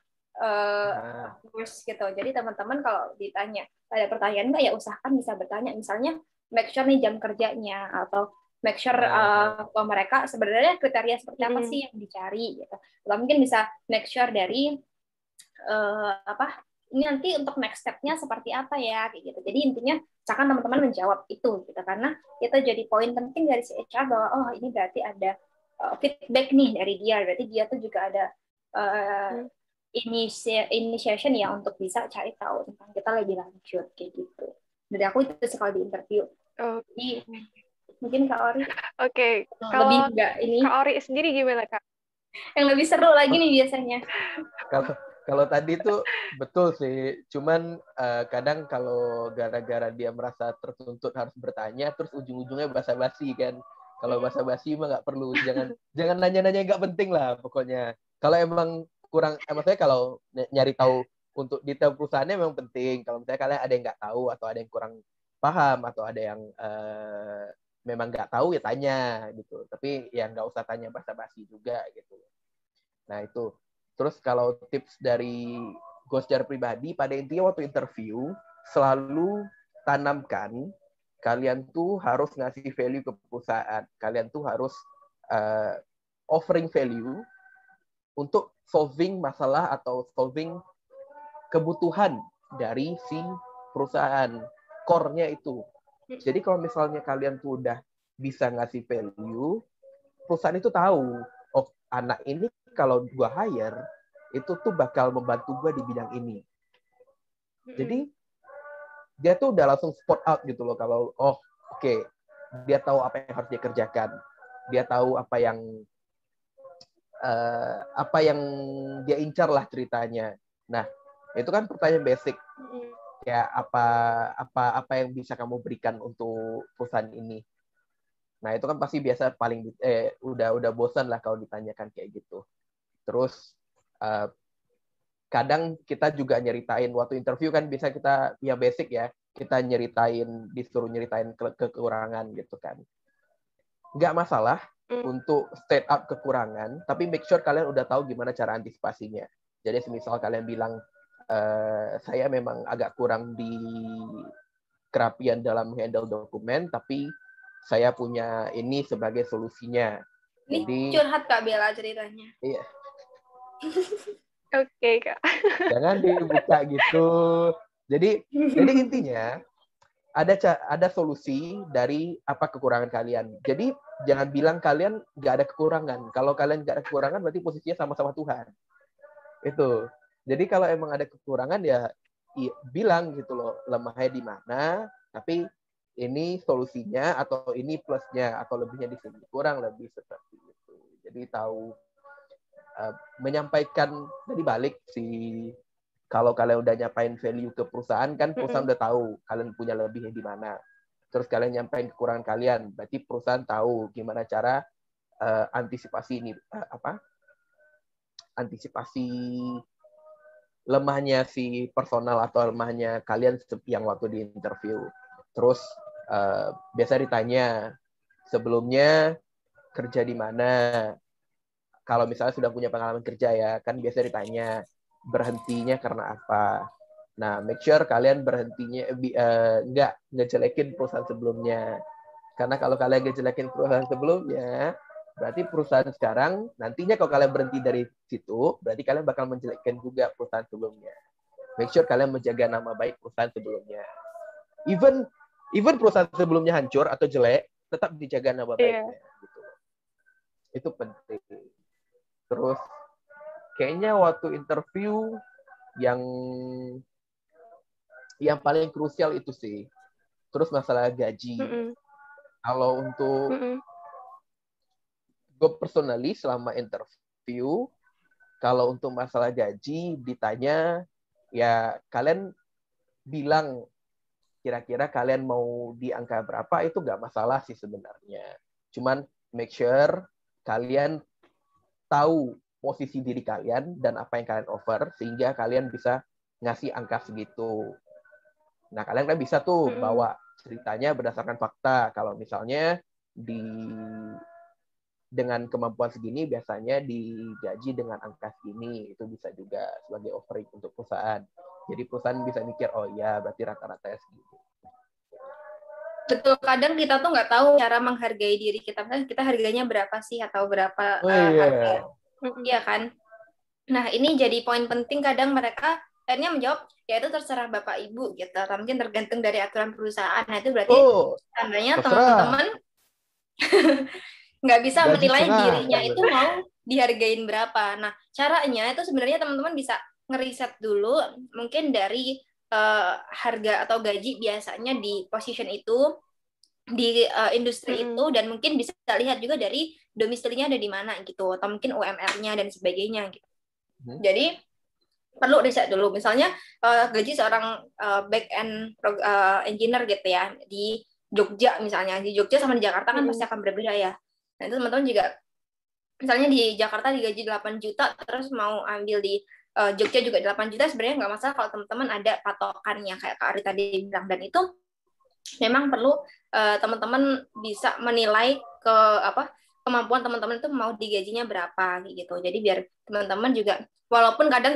worst gitu. Jadi teman-teman kalau ditanya ada pertanyaan nggak, ya usahakan bisa bertanya. Misalnya make sure nih jam kerjanya, atau make sure mereka sebenarnya kriteria seperti apa sih yang dicari gitu. Atau mungkin bisa make sure dari ini nanti untuk next step-nya seperti apa ya kayak gitu. Jadi intinya usahakan teman-teman menjawab itu gitu, karena itu jadi poin penting dari si HR bahwa oh ini berarti ada feedback nih dari dia, berarti dia tuh juga ada initiation ya untuk bisa cari tahu tentang kita lebih lanjut kayak gitu. Dari aku itu sekali di interview. Jadi mungkin Kak Ori. Oke. Kalau Kak Ori sendiri gimana Kak? Yang lebih seru lagi nih biasanya. Kalau tadi itu betul sih, cuman kadang kalau gara-gara dia merasa tertuntut harus bertanya, terus ujung-ujungnya basa-basi kan. Kalau basa-basi mah nggak perlu, jangan nanya-nanya nggak penting lah pokoknya. Kalau emang kurang, maksudnya kalau nyari tahu untuk detail perusahaannya memang penting. Kalau misalnya kalian ada yang nggak tahu atau ada yang kurang paham atau ada yang memang nggak tahu ya tanya gitu. Tapi ya nggak usah tanya basa-basi juga gitu. Nah itu. Terus kalau tips dari gue secara pribadi, pada intinya waktu interview selalu tanamkan kalian tuh harus ngasih value ke perusahaan. Kalian tuh harus offering value untuk solving masalah atau solving kebutuhan dari si perusahaan. Core-nya itu. Jadi kalau misalnya kalian tuh udah bisa ngasih value, perusahaan itu tahu, oh anak ini kalau gua hire, itu tuh bakal membantu gua di bidang ini. Jadi dia tuh udah langsung spot out gitu loh kalau oke, dia tahu apa yang harus dia kerjakan, dia tahu apa yang dia incar lah ceritanya. Nah itu kan pertanyaan basic, ya apa yang bisa kamu berikan untuk perusahaan ini. Nah itu kan pasti biasa paling udah bosan lah kalau ditanyakan kayak gitu. Terus kadang kita juga nyeritain waktu interview kan bisa kita ya basic ya, kita disuruh nyeritain kekurangan gitu kan. Nggak masalah untuk state up kekurangan, tapi make sure kalian udah tahu gimana cara antisipasinya. Jadi semisal kalian bilang saya memang agak kurang di kerapian dalam handle dokumen, tapi saya punya ini sebagai solusinya. Ini jadi curhat Kak Bella ceritanya. Iya. Oke, Kak. Jangan dibuka gitu. Jadi intinya ada solusi dari apa kekurangan kalian. Jadi jangan bilang kalian nggak ada kekurangan. Kalau kalian nggak ada kekurangan berarti posisinya sama-sama Tuhan. Itu. Jadi kalau emang ada kekurangan ya bilang gitu loh, lemahnya di mana, tapi ini solusinya atau ini plusnya atau lebihnya di sini. Kurang lebih seperti itu. Jadi tahu menyampaikan dari balik kalau kalian udah nyampain value ke perusahaan kan perusahaan udah tahu kalian punya lebihnya di mana. Terus kalian nyampain kekurangan kalian, berarti perusahaan tahu gimana cara antisipasi antisipasi lemahnya si personal atau lemahnya kalian yang waktu di interview. Terus biasa ditanya sebelumnya kerja di mana. Kalau misalnya sudah punya pengalaman kerja ya, kan biasa ditanya berhentinya karena apa. Nah, make sure kalian berhentinya nggak ngejelekin perusahaan sebelumnya. Karena kalau kalian ngejelekin perusahaan sebelumnya, berarti perusahaan sekarang nantinya kalau kalian berhenti dari situ, berarti kalian bakal menjelekkan juga perusahaan sebelumnya. Make sure kalian menjaga nama baik perusahaan sebelumnya. Even perusahaan sebelumnya hancur atau jelek, tetap dijaga nama baiknya. Gitu. Itu penting. Terus kayaknya waktu interview yang paling krusial itu sih. Terus masalah gaji. Kalau untuk gue personally selama interview, kalau untuk masalah gaji ditanya, ya kalian bilang kira-kira kalian mau di angka berapa, itu nggak masalah sih sebenarnya. Cuman make sure kalian tahu posisi diri kalian dan apa yang kalian offer sehingga kalian bisa ngasih angka segitu. Nah, kalian kan bisa tuh bawa ceritanya berdasarkan fakta. Kalau misalnya dengan kemampuan segini biasanya digaji dengan angka segini, itu bisa juga sebagai offering untuk perusahaan. Jadi perusahaan bisa mikir, oh iya berarti rata-rata segitu. Betul, kadang kita tuh nggak tahu cara menghargai diri kita. Kan kita harganya berapa sih atau berapa harga. Iya kan? Nah, ini jadi poin penting kadang mereka akhirnya menjawab, ya itu terserah Bapak Ibu gitu. Atau mungkin tergantung dari aturan perusahaan. Nah, itu berarti tandanya teman-teman nggak bisa menilai dirinya itu mau dihargain berapa. Nah, caranya itu sebenarnya teman-teman bisa ngeriset dulu mungkin dari harga atau gaji biasanya di position itu, di industri itu, dan mungkin bisa lihat juga dari domisilinya ada di mana gitu, atau mungkin UMR-nya dan sebagainya gitu. Jadi perlu riset dulu. Misalnya gaji seorang back-end engineer gitu ya di Jogja misalnya, di Jogja sama di Jakarta kan pasti akan berbeda ya. Nah itu teman-teman juga misalnya di Jakarta digaji 8 juta terus mau ambil di Jogja juga 8 juta, sebenarnya nggak masalah kalau teman-teman ada patokannya kayak Kak Ari tadi bilang. Dan itu memang perlu teman-teman bisa menilai ke kemampuan teman-teman itu mau digajinya berapa gitu. Jadi biar teman-teman juga, walaupun kadang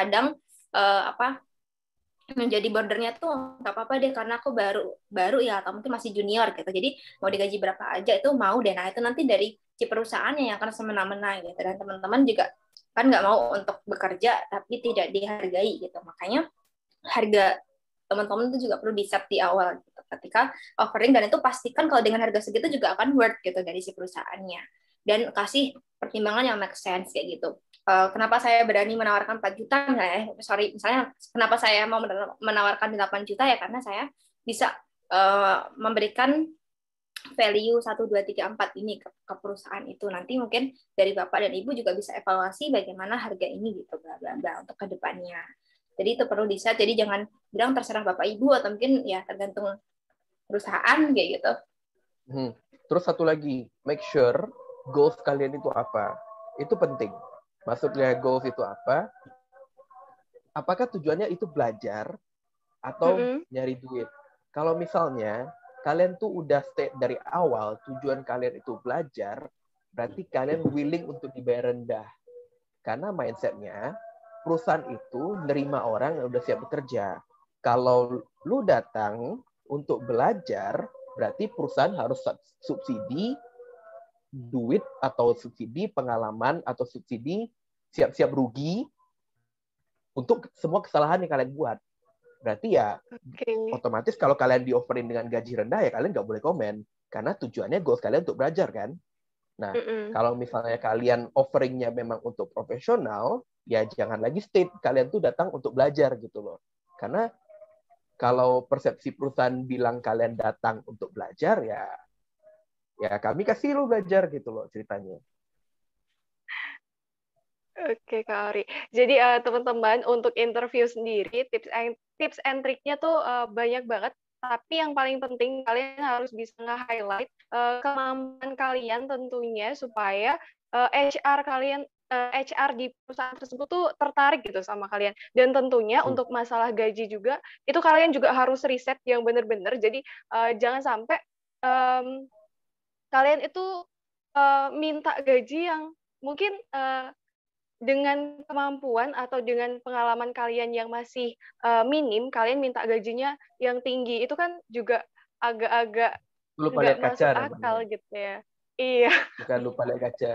menjadi bordernya tuh nggak apa-apa deh karena aku baru ya, atau mungkin masih junior gitu, jadi mau digaji berapa aja itu mau deh. Nah itu nanti dari si perusahaannya yang akan semena-mena gitu, dan teman-teman juga kan nggak mau untuk bekerja tapi tidak dihargai gitu. Makanya harga teman-teman itu juga perlu di-set di awal gitu, ketika offering, dan itu pastikan kalau dengan harga segitu juga akan worth gitu dari si perusahaannya, dan kasih pertimbangan yang make sense kayak gitu. Kenapa saya berani menawarkan 4 juta misalnya kenapa saya mau menawarkan 8 juta ya karena saya bisa memberikan value 1, 2, 3, 4 ini ke perusahaan itu. Nanti mungkin dari Bapak dan Ibu juga bisa evaluasi bagaimana harga ini gitu, bla bla bla, untuk kedepannya. Jadi itu perlu di-set, jadi jangan bilang terserah Bapak Ibu, atau mungkin ya tergantung perusahaan kayak gitu. Terus satu lagi, make sure goals kalian itu apa. Itu penting. Maksudnya goals itu apa? Apakah tujuannya itu belajar atau nyari duit? Kalau misalnya kalian tuh udah state dari awal tujuan kalian itu belajar, berarti kalian willing untuk dibayar rendah. Karena mindsetnya perusahaan itu nerima orang yang udah siap bekerja. Kalau lu datang untuk belajar, berarti perusahaan harus subsidi duit atau subsidi pengalaman atau subsidi siap-siap rugi untuk semua kesalahan yang kalian buat. Berarti ya otomatis kalau kalian di-offerin dengan gaji rendah ya kalian nggak boleh komen. Karena tujuannya goals kalian untuk belajar kan. Nah, kalau misalnya kalian offeringnya memang untuk profesional, ya jangan lagi state kalian tuh datang untuk belajar gitu loh. Karena kalau persepsi perusahaan bilang kalian datang untuk belajar, ya kami kasih lo belajar gitu loh ceritanya. Oke, Kak Ori. Jadi teman-teman untuk interview sendiri tips and triknya tuh banyak banget. Tapi yang paling penting kalian harus bisa nge-highlight kemampuan kalian tentunya supaya HR di perusahaan tersebut tuh tertarik gitu sama kalian. Dan tentunya untuk masalah gaji juga itu kalian juga harus riset yang benar-benar. Jadi jangan sampai kalian itu minta gaji yang mungkin dengan kemampuan atau dengan pengalaman kalian yang masih minim, kalian minta gajinya yang tinggi, itu kan juga agak-agak nggak masuk akal gitu ya. Iya. Bukan lupa lihat kaca.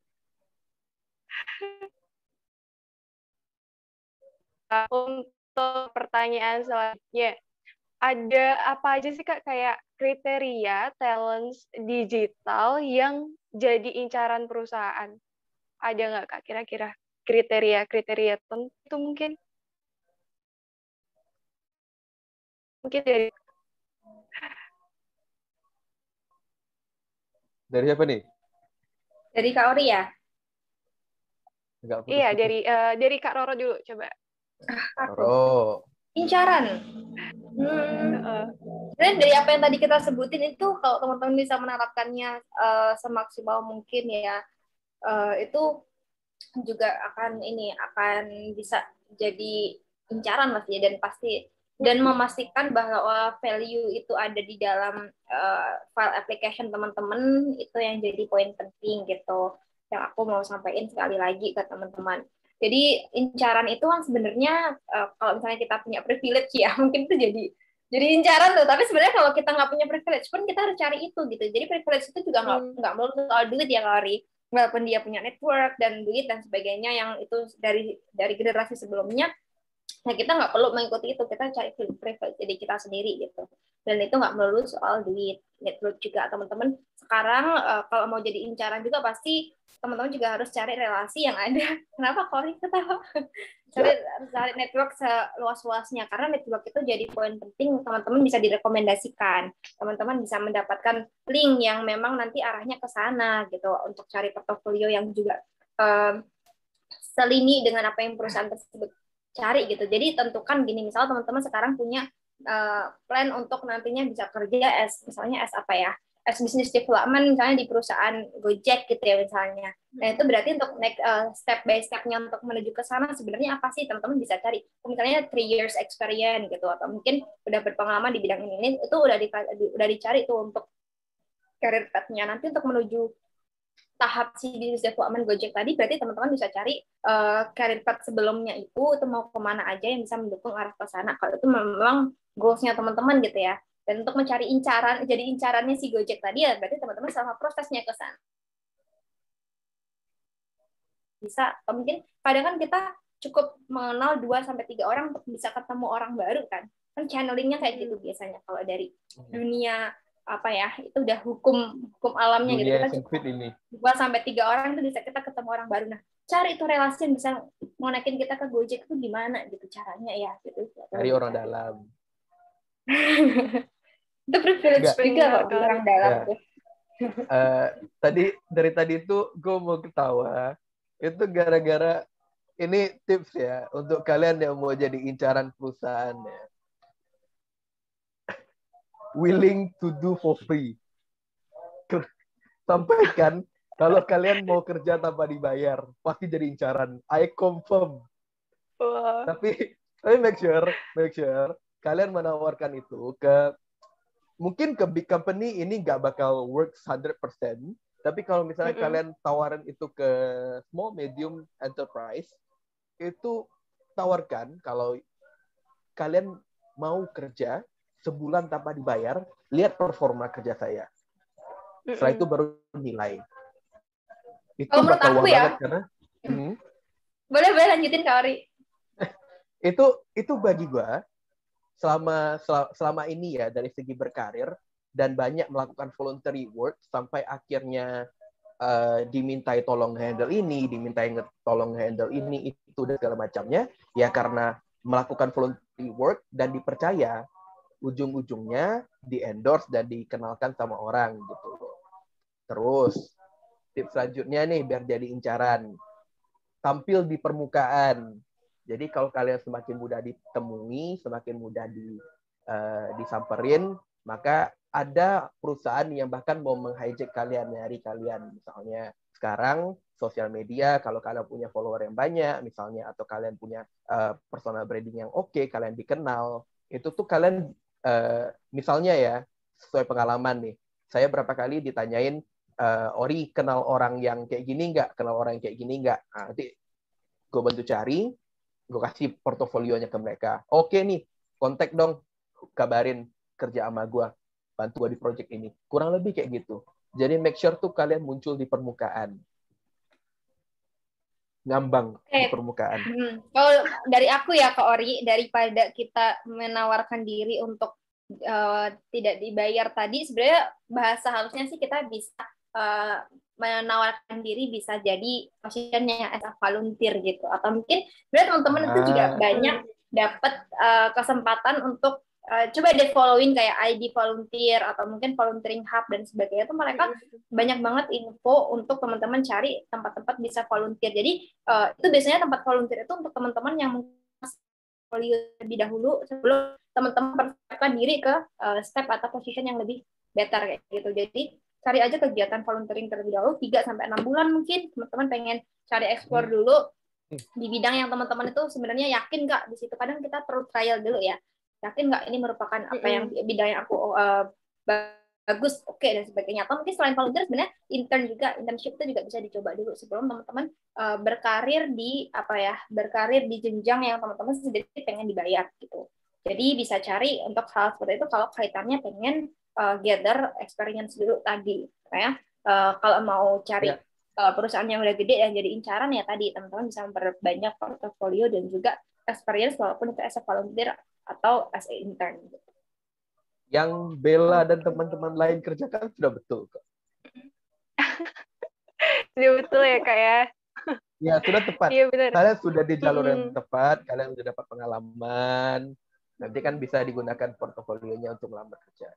Untuk pertanyaan selanjutnya, ada apa aja sih Kak kayak kriteria talents digital yang jadi incaran perusahaan? Ada nggak Kak kira-kira kriteria tertentu mungkin? Mungkin dari siapa nih? Dari Kak Ori ya? Iya, dari Kak Roro dulu coba. Roro. Incaran. Dan dari apa yang tadi kita sebutin itu, kalau teman-teman bisa menerapkannya semaksimal mungkin ya, itu juga akan bisa jadi incaran mas ya, dan pasti dan memastikan bahwa value itu ada di dalam file application teman-teman, itu yang jadi poin penting gitu yang aku mau sampaikan sekali lagi ke teman-teman. Jadi incaran itu kan sebenarnya kalau misalnya kita punya privilege ya mungkin itu jadi incaran tuh, tapi sebenarnya kalau kita nggak punya privilege pun kita harus cari itu gitu. Jadi privilege itu juga nggak melulu soal duit ya Kari, walaupun dia punya network dan duit dan sebagainya yang itu dari generasi sebelumnya. Nah kita nggak perlu mengikuti itu, kita cari privilege jadi kita sendiri gitu, dan itu nggak melulu soal duit. Network juga teman-teman sekarang kalau mau jadi incaran juga pasti teman-teman juga harus cari relasi yang ada. Kenapa Kori ketawa? Cari network seluas-luasnya, karena network itu jadi poin penting. Teman-teman bisa direkomendasikan, teman-teman bisa mendapatkan link yang memang nanti arahnya ke sana gitu, untuk cari portofolio yang juga selini dengan apa yang perusahaan tersebut cari gitu. Jadi tentukan gini, misalnya teman-teman sekarang punya plan untuk nantinya bisa kerja misalnya apa ya, as business development misalnya di perusahaan Gojek gitu ya misalnya. Nah itu berarti untuk next step by step-nya untuk menuju ke sana sebenarnya apa sih teman-teman bisa cari. Misalnya 3 years experience gitu atau mungkin udah berpengalaman di bidang ini itu udah dicari tuh untuk career path-nya. Nanti untuk menuju tahap si business development Gojek tadi berarti teman-teman bisa cari career path sebelumnya itu mau kemana aja yang bisa mendukung arah ke sana. Kalau itu memang goals-nya teman-teman gitu ya. Dan untuk mencari incaran, jadi incarannya si Gojek tadi ya berarti teman-teman selama prosesnya ke sana. Bisa, atau mungkin kadang kan kita cukup mengenal 2-3 orang untuk bisa ketemu orang baru kan. Kan channelingnya kayak gitu biasanya kalau dari dunia apa ya, itu udah hukum alamnya gitu. Dunia Kita sempit ini. 2-3 orang itu bisa kita ketemu orang baru. Nah, cari itu relasi yang bisa ngonekin kita ke Gojek itu gimana gitu caranya ya gitu. Cari orang dalam. Itu privilege juga kok di orang dalam tuh. Dari tadi itu gue mau ketawa itu gara-gara ini tips ya untuk kalian yang mau jadi incaran perusahaan ya. Willing to do for free. Sampaikan kalau kalian mau kerja tanpa dibayar pasti jadi incaran. I confirm. Tapi make sure kalian menawarkan itu ke mungkin ke big company ini nggak bakal work 100%. Tapi kalau misalnya kalian tawaran itu ke small medium enterprise, itu tawarkan kalau kalian mau kerja sebulan tanpa dibayar, lihat performa kerja saya. Setelah itu baru nilai. Itu kalau bakal menurut aku banget karena boleh lanjutin Kak Ori. itu bagi gua selama ini ya dari segi berkarir dan banyak melakukan voluntary work sampai akhirnya dimintai tolong handle ini, dimintai tolong handle ini, itu dan segala macamnya, ya karena melakukan voluntary work dan dipercaya, ujung-ujungnya di-endorse dan dikenalkan sama orang gitu. Terus, tips selanjutnya nih biar jadi incaran. Tampil di permukaan. Jadi kalau kalian semakin mudah ditemui, semakin mudah disamperin, maka ada perusahaan yang bahkan mau meng-hijack kalian, nyari kalian. Misalnya sekarang sosial media, kalau kalian punya follower yang banyak, misalnya, atau kalian punya personal branding yang oke, kalian dikenal, itu tuh kalian, misalnya ya, sesuai pengalaman nih, saya berapa kali ditanyain, Ori kenal orang yang kayak gini nggak? Kenal orang yang kayak gini nggak? Nah, nanti gue bantu cari, gue kasih portofolionya ke mereka. Oke nih, kontak dong, kabarin kerja sama gue, bantu gue di project ini. Kurang lebih kayak gitu. Jadi make sure tuh kalian muncul di permukaan. Ngambang di permukaan. Kalau dari aku ya Kak Ori, daripada kita menawarkan diri untuk tidak dibayar tadi, sebenarnya bahasa halusnya sih kita bisa menawarkan diri bisa jadi positionnya as a volunteer gitu, atau mungkin sebenarnya teman-teman itu juga banyak dapat kesempatan untuk coba deh following kayak ID volunteer atau mungkin volunteering hub dan sebagainya, itu mereka banyak banget info untuk teman-teman cari tempat-tempat bisa volunteer. Jadi itu biasanya tempat volunteer itu untuk teman-teman yang portfolio lebih dahulu sebelum teman-teman persiapkan diri ke step atau position yang lebih better kayak gitu. Jadi cari aja kegiatan volunteering terlebih dahulu 3-6 bulan mungkin teman-teman pengen cari explore dulu di bidang yang teman-teman itu sebenarnya yakin nggak di situ. Kadang kita perlu trial dulu ya, yakin nggak ini merupakan apa yang bidang yang aku bagus, oke, dan sebagainya. Atau mungkin selain volunteer sebenarnya internship itu juga bisa dicoba dulu sebelum teman-teman berkarir di jenjang yang teman-teman sendiri pengen dibayar gitu. Jadi bisa cari untuk hal seperti itu kalau kaitannya pengen gather experience dulu tadi ya. Kalau mau cari perusahaan yang udah gede dan jadi incaran ya tadi teman-teman bisa memperbanyak portofolio dan juga experience walaupun itu as a volunteer atau as a intern gitu. Yang Bella dan teman-teman lain kerjakan sudah betul kok. Sudah betul ya Kak ya. Ya sudah tepat. Iya, benar. Kalian sudah di jalur yang tepat, kalian sudah dapat pengalaman. Nanti kan bisa digunakan portofolionya untuk melamar kerja.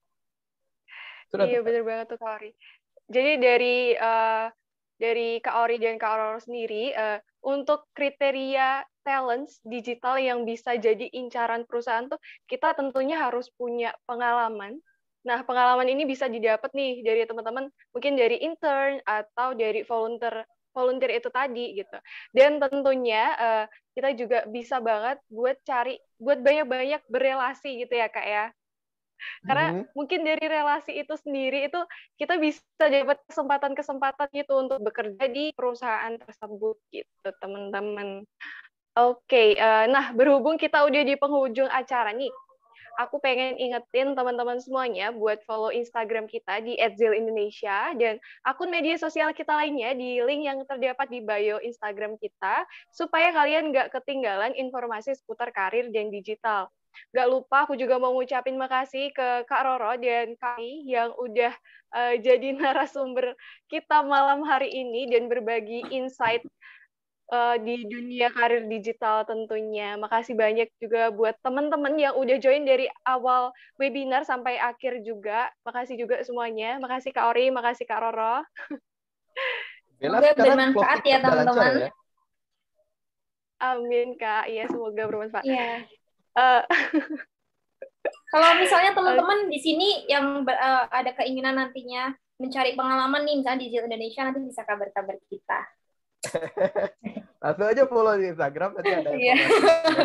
Iya benar banget tuh Kak Ori. Jadi dari Kak Ori dan Kak Roro sendiri, untuk kriteria talents digital yang bisa jadi incaran perusahaan tuh kita tentunya harus punya pengalaman Nah, pengalaman ini bisa didapat nih dari teman-teman, mungkin dari intern atau dari volunteer itu tadi gitu. Dan tentunya kita juga bisa banget buat banyak-banyak berelasi gitu ya Kak ya. Karena mungkin dari relasi itu sendiri itu kita bisa dapat kesempatan-kesempatan gitu untuk bekerja di perusahaan tersebut gitu teman-teman. Oke, nah berhubung kita udah di penghujung acara nih, aku pengen ingetin teman-teman semuanya buat follow Instagram kita di @zilindonesia dan akun media sosial kita lainnya di link yang terdapat di bio Instagram kita, supaya kalian nggak ketinggalan informasi seputar karir dan digital. Nggak lupa aku juga mau ngucapin makasih ke Kak Roro dan Kami yang udah jadi narasumber kita malam hari ini dan berbagi insight di dunia karir digital tentunya. Makasih banyak juga buat teman-teman yang udah join dari awal webinar sampai akhir juga. Makasih juga semuanya. Makasih Kak Ori, makasih Kak Roro. Semoga bermanfaat ya teman-teman. Ya? Amin Kak, iya semoga bermanfaat. Iya. Kalau misalnya teman-teman di sini yang ada keinginan nantinya mencari pengalaman nih, misalnya di Zil Indonesia, nanti bisa kabar-kabar kita. Langsung aja follow di Instagram, nanti ada informasi.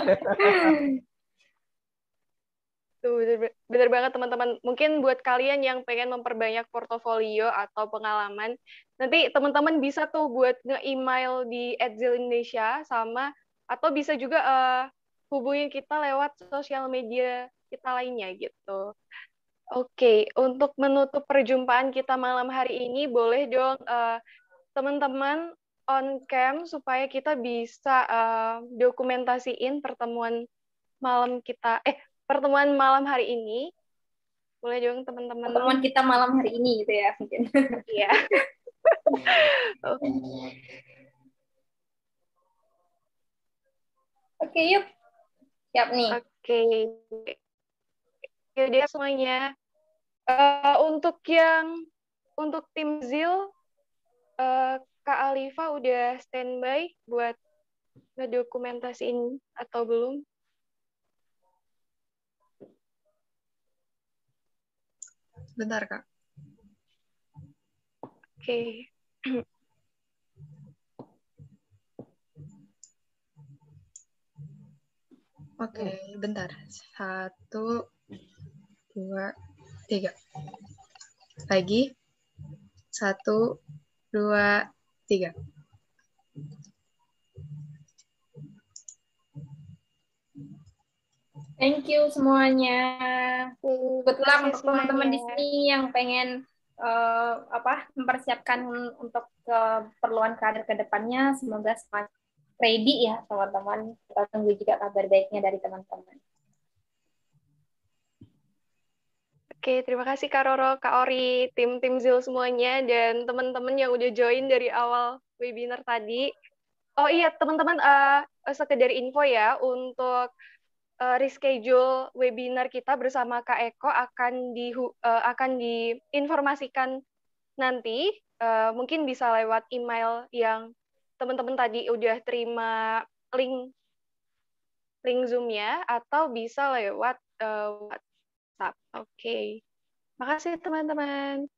Tuh, bener banget teman-teman. Mungkin buat kalian yang pengen memperbanyak portofolio atau pengalaman, nanti teman-teman bisa tuh buat nge-email di @zilindonesia sama, atau bisa juga hubungin kita lewat sosial media kita lainnya gitu. Oke, untuk menutup perjumpaan kita malam hari ini, boleh dong teman-teman on cam supaya kita bisa dokumentasiin pertemuan malam hari ini. Boleh dong teman-teman. Pertemuan kita malam hari ini gitu ya mungkin. Iya. Oke, yuk. Siap nih. Oke. Jadi semuanya. Untuk tim Zil, Kak Alifa udah standby buat ngedokumentasiin atau belum? Bentar, Kak. Oke. Oke, bentar. 1, 2, 3. Lagi. 1, 2, 3. Thank you semuanya. Good luck untuk teman-teman di sini yang pengen mempersiapkan untuk keperluan karir ke depannya. Semoga semakin ready ya teman-teman. Kita tunggu juga kabar baiknya dari teman-teman. Oke, terima kasih Kak Roro, Kak Ori, tim Zil semuanya, dan teman-teman yang udah join dari awal webinar tadi. Oh iya, teman-teman, sekedar info ya, untuk reschedule webinar kita bersama Kak Eko akan diinformasikan nanti, mungkin bisa lewat email yang teman-teman tadi udah terima link Zoom-nya, atau bisa lewat WhatsApp. Oke. Makasih teman-teman.